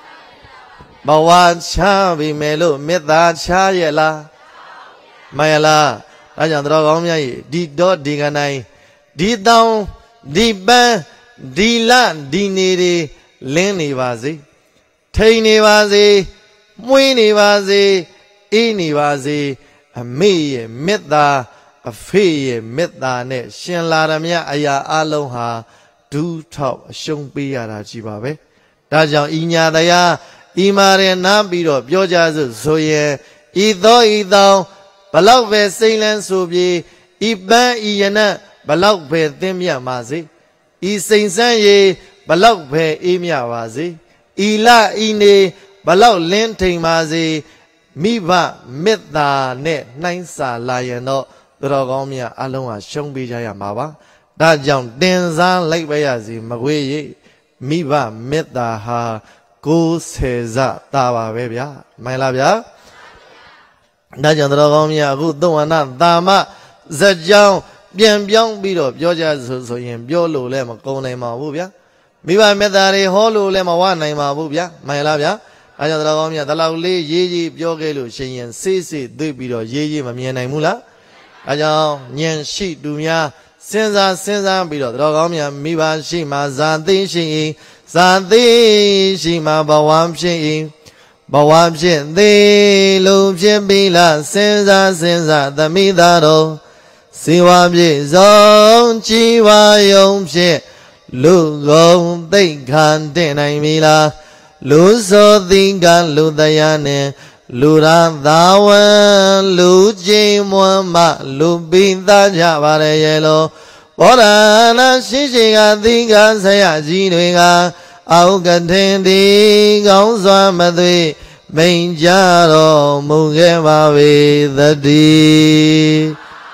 Bawan Chavi Melo, Meda Chayela, Mayala, Ajandrogomia, Dido Diganai, Didon, Diban, Dilan, Diniri, Lenny Vazi, Taini Vazi, Mwini Vazi, Ini Vazi. A me meda, a fee meda net, Shin Laramia Aya Aloha, do top, Shung Biara Jibabe. Dajan Inya Daya, Imare Nambido, Biojazu, Soye, Ido, Balogve Sailan Subi, Iban Iana, Balogve Thimia Mazi, I Saint Sanye, Balogve Imia Wazi, Ila Ine, Balog Lenting Mazi. Miva Meda ne Nainsa Lion, the Rogomia Aloma Shongbijaya Mava, Dajam Denza Lake Bayazi, Magwe, Miva Meda Ha, Go Seza, Tava Bebia, my labia Dajam Rogomia, good Doana, Dama, Zajam, Bien Bion Bido, Bioja Zoyim, Biolo Lema, Gone Mavubia, Miva Medari, Holo Lema, one name Mavubia, my labia. Ajandrogomia, the lovely Yi Biogelu, Shayan, Sisi, Dubido, Yi, Mamia Mula, Ajan, Nyan Shi, Dumia, Senza, Bido, Drogomia, Miba, Shima, Zanti, Shima, Bawam, Shin, the Lupin Bila, Senza, the Midado, Siwabi, Zon, Chiwa, Yom, Shi, Lugo, they can't deny Mila. Luso Dingan Ludayane, Lura Dawan, Luji Muamba, Lubinda Javare Yellow, Orana Shishiga Dingan Sayajinga, Augatendi, Gonza Madri, Benjaro, Mugeva with the D.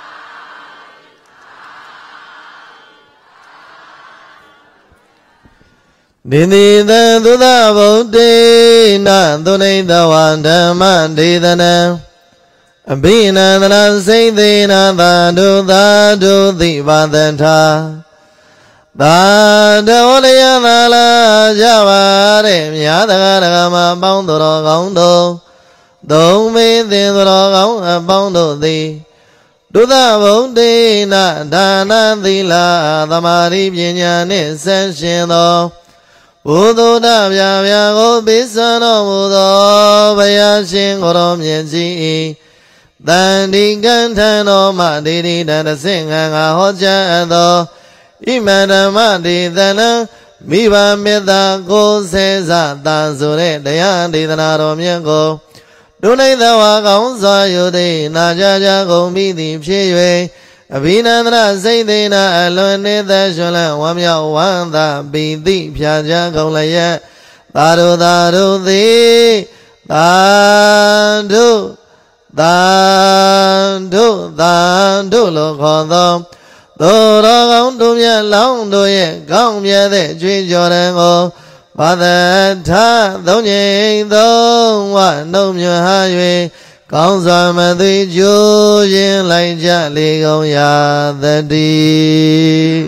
Didi the Duda Bodhi, Nanduni the Wanda Mandidana, Abina the Nasidina, the Dudi Vandenta, the Oliana Javare, Yadagama Bondo Gondo, don't be the Rogon Bondo thee. Duda Bodhi, Dana Dila, the Maribina, Sensino. Udo da via go bisano udo bayashin gorom yenji dandi gantano madiri dana singa hoja do imana madi dana miba meda go seza danzure dayandi dana romyengo dunai dawa gaun sa yude na jaja go midi pye Abinandra Zaydina Alonida Jola Wamya Wanda Bidi Piaja Golaya Daru Di Dadu tàn thu lo khó thom tô đó gong tu miết long tu ye gong miết thế truy cho đen ngô ba thế tha tông nhị tông hoa nông như hai yuy con xoa mà tuy chú yên lại cha ly công ya thế đi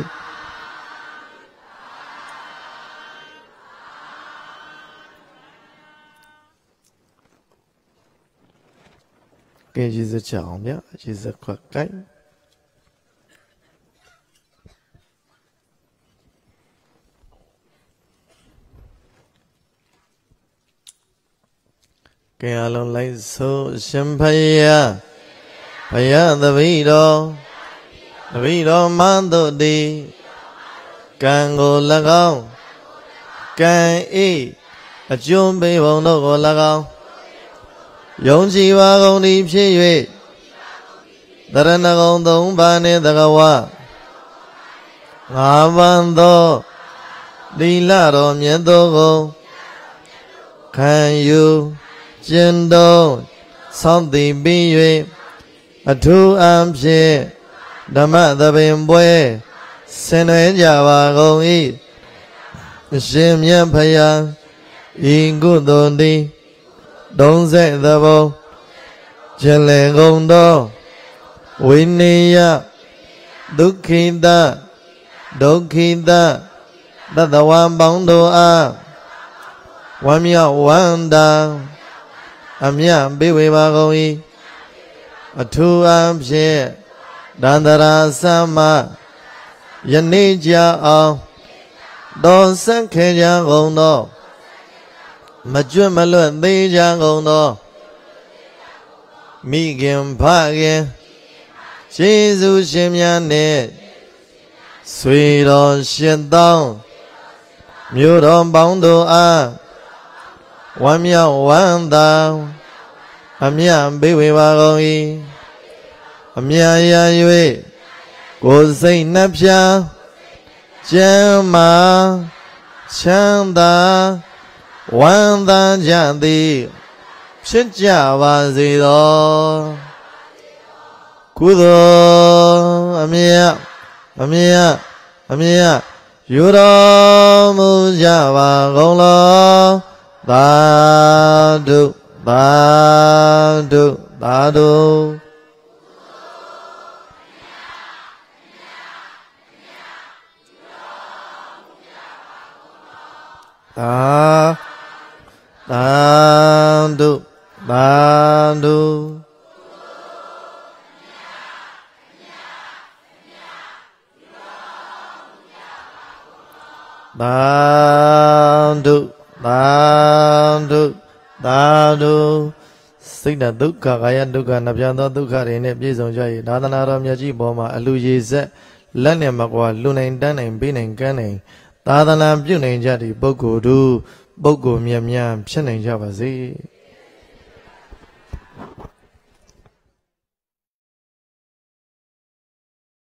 cái gì sẽ chọn nhé chỉ sẽ quật cách cái alon lấy số xem phải the vi đó man tu đi càng ngô là con càng y ở chung bị vong đâu ngô là con Yong chi wa gong đi phía yuệ Dharana gong tông ba ne thagawa Ngã văn tô Đi la đồ miễn tô gong Khăn yu Chân đô Song tì bi yuệ A thu am phía Dhamma thà bình bue Sen huế giả và gong y Xem nhé phá ya Y gu tôn đi Đông dạy thà vô Chân lệ gong đô Viniya Dukkita Tata wan bóng đô a Wan miya wan da Amya bi vi ba gong y A thu am phía Dandara sama Yani cha ao Đô sắc khê cha gong đô Mà chuyên mà luận tí cha gong đô Mi kim phá kim Chí du xem nhà nê Suy đồ xuyên tông Miêu đồ bóng đồ a Wan miya wan da Amya bi vi ba gong y Amya ya yuệ Cô xây nắp cha Chang ma Chang ta Wan ta cha tiဖြစ်cha va gì đó Cú đồ Amya Yu đồ mu cha va gong lo Ta du Ta du Ta du Ta du Ta du Xích đà đúc cả gái ăn đúc cả nạp chân đó đúc cả đến nếp dây dòng chơi Đá ta nà rõm nhà chí bó mà lưu dây sẽ Lần nè mặc quả lưu nành đá nành bí nành cá nành Ta ta nà biểu nành cha thì bốc cổ đu Bốc cổ miam miam Chất nành cha bà dì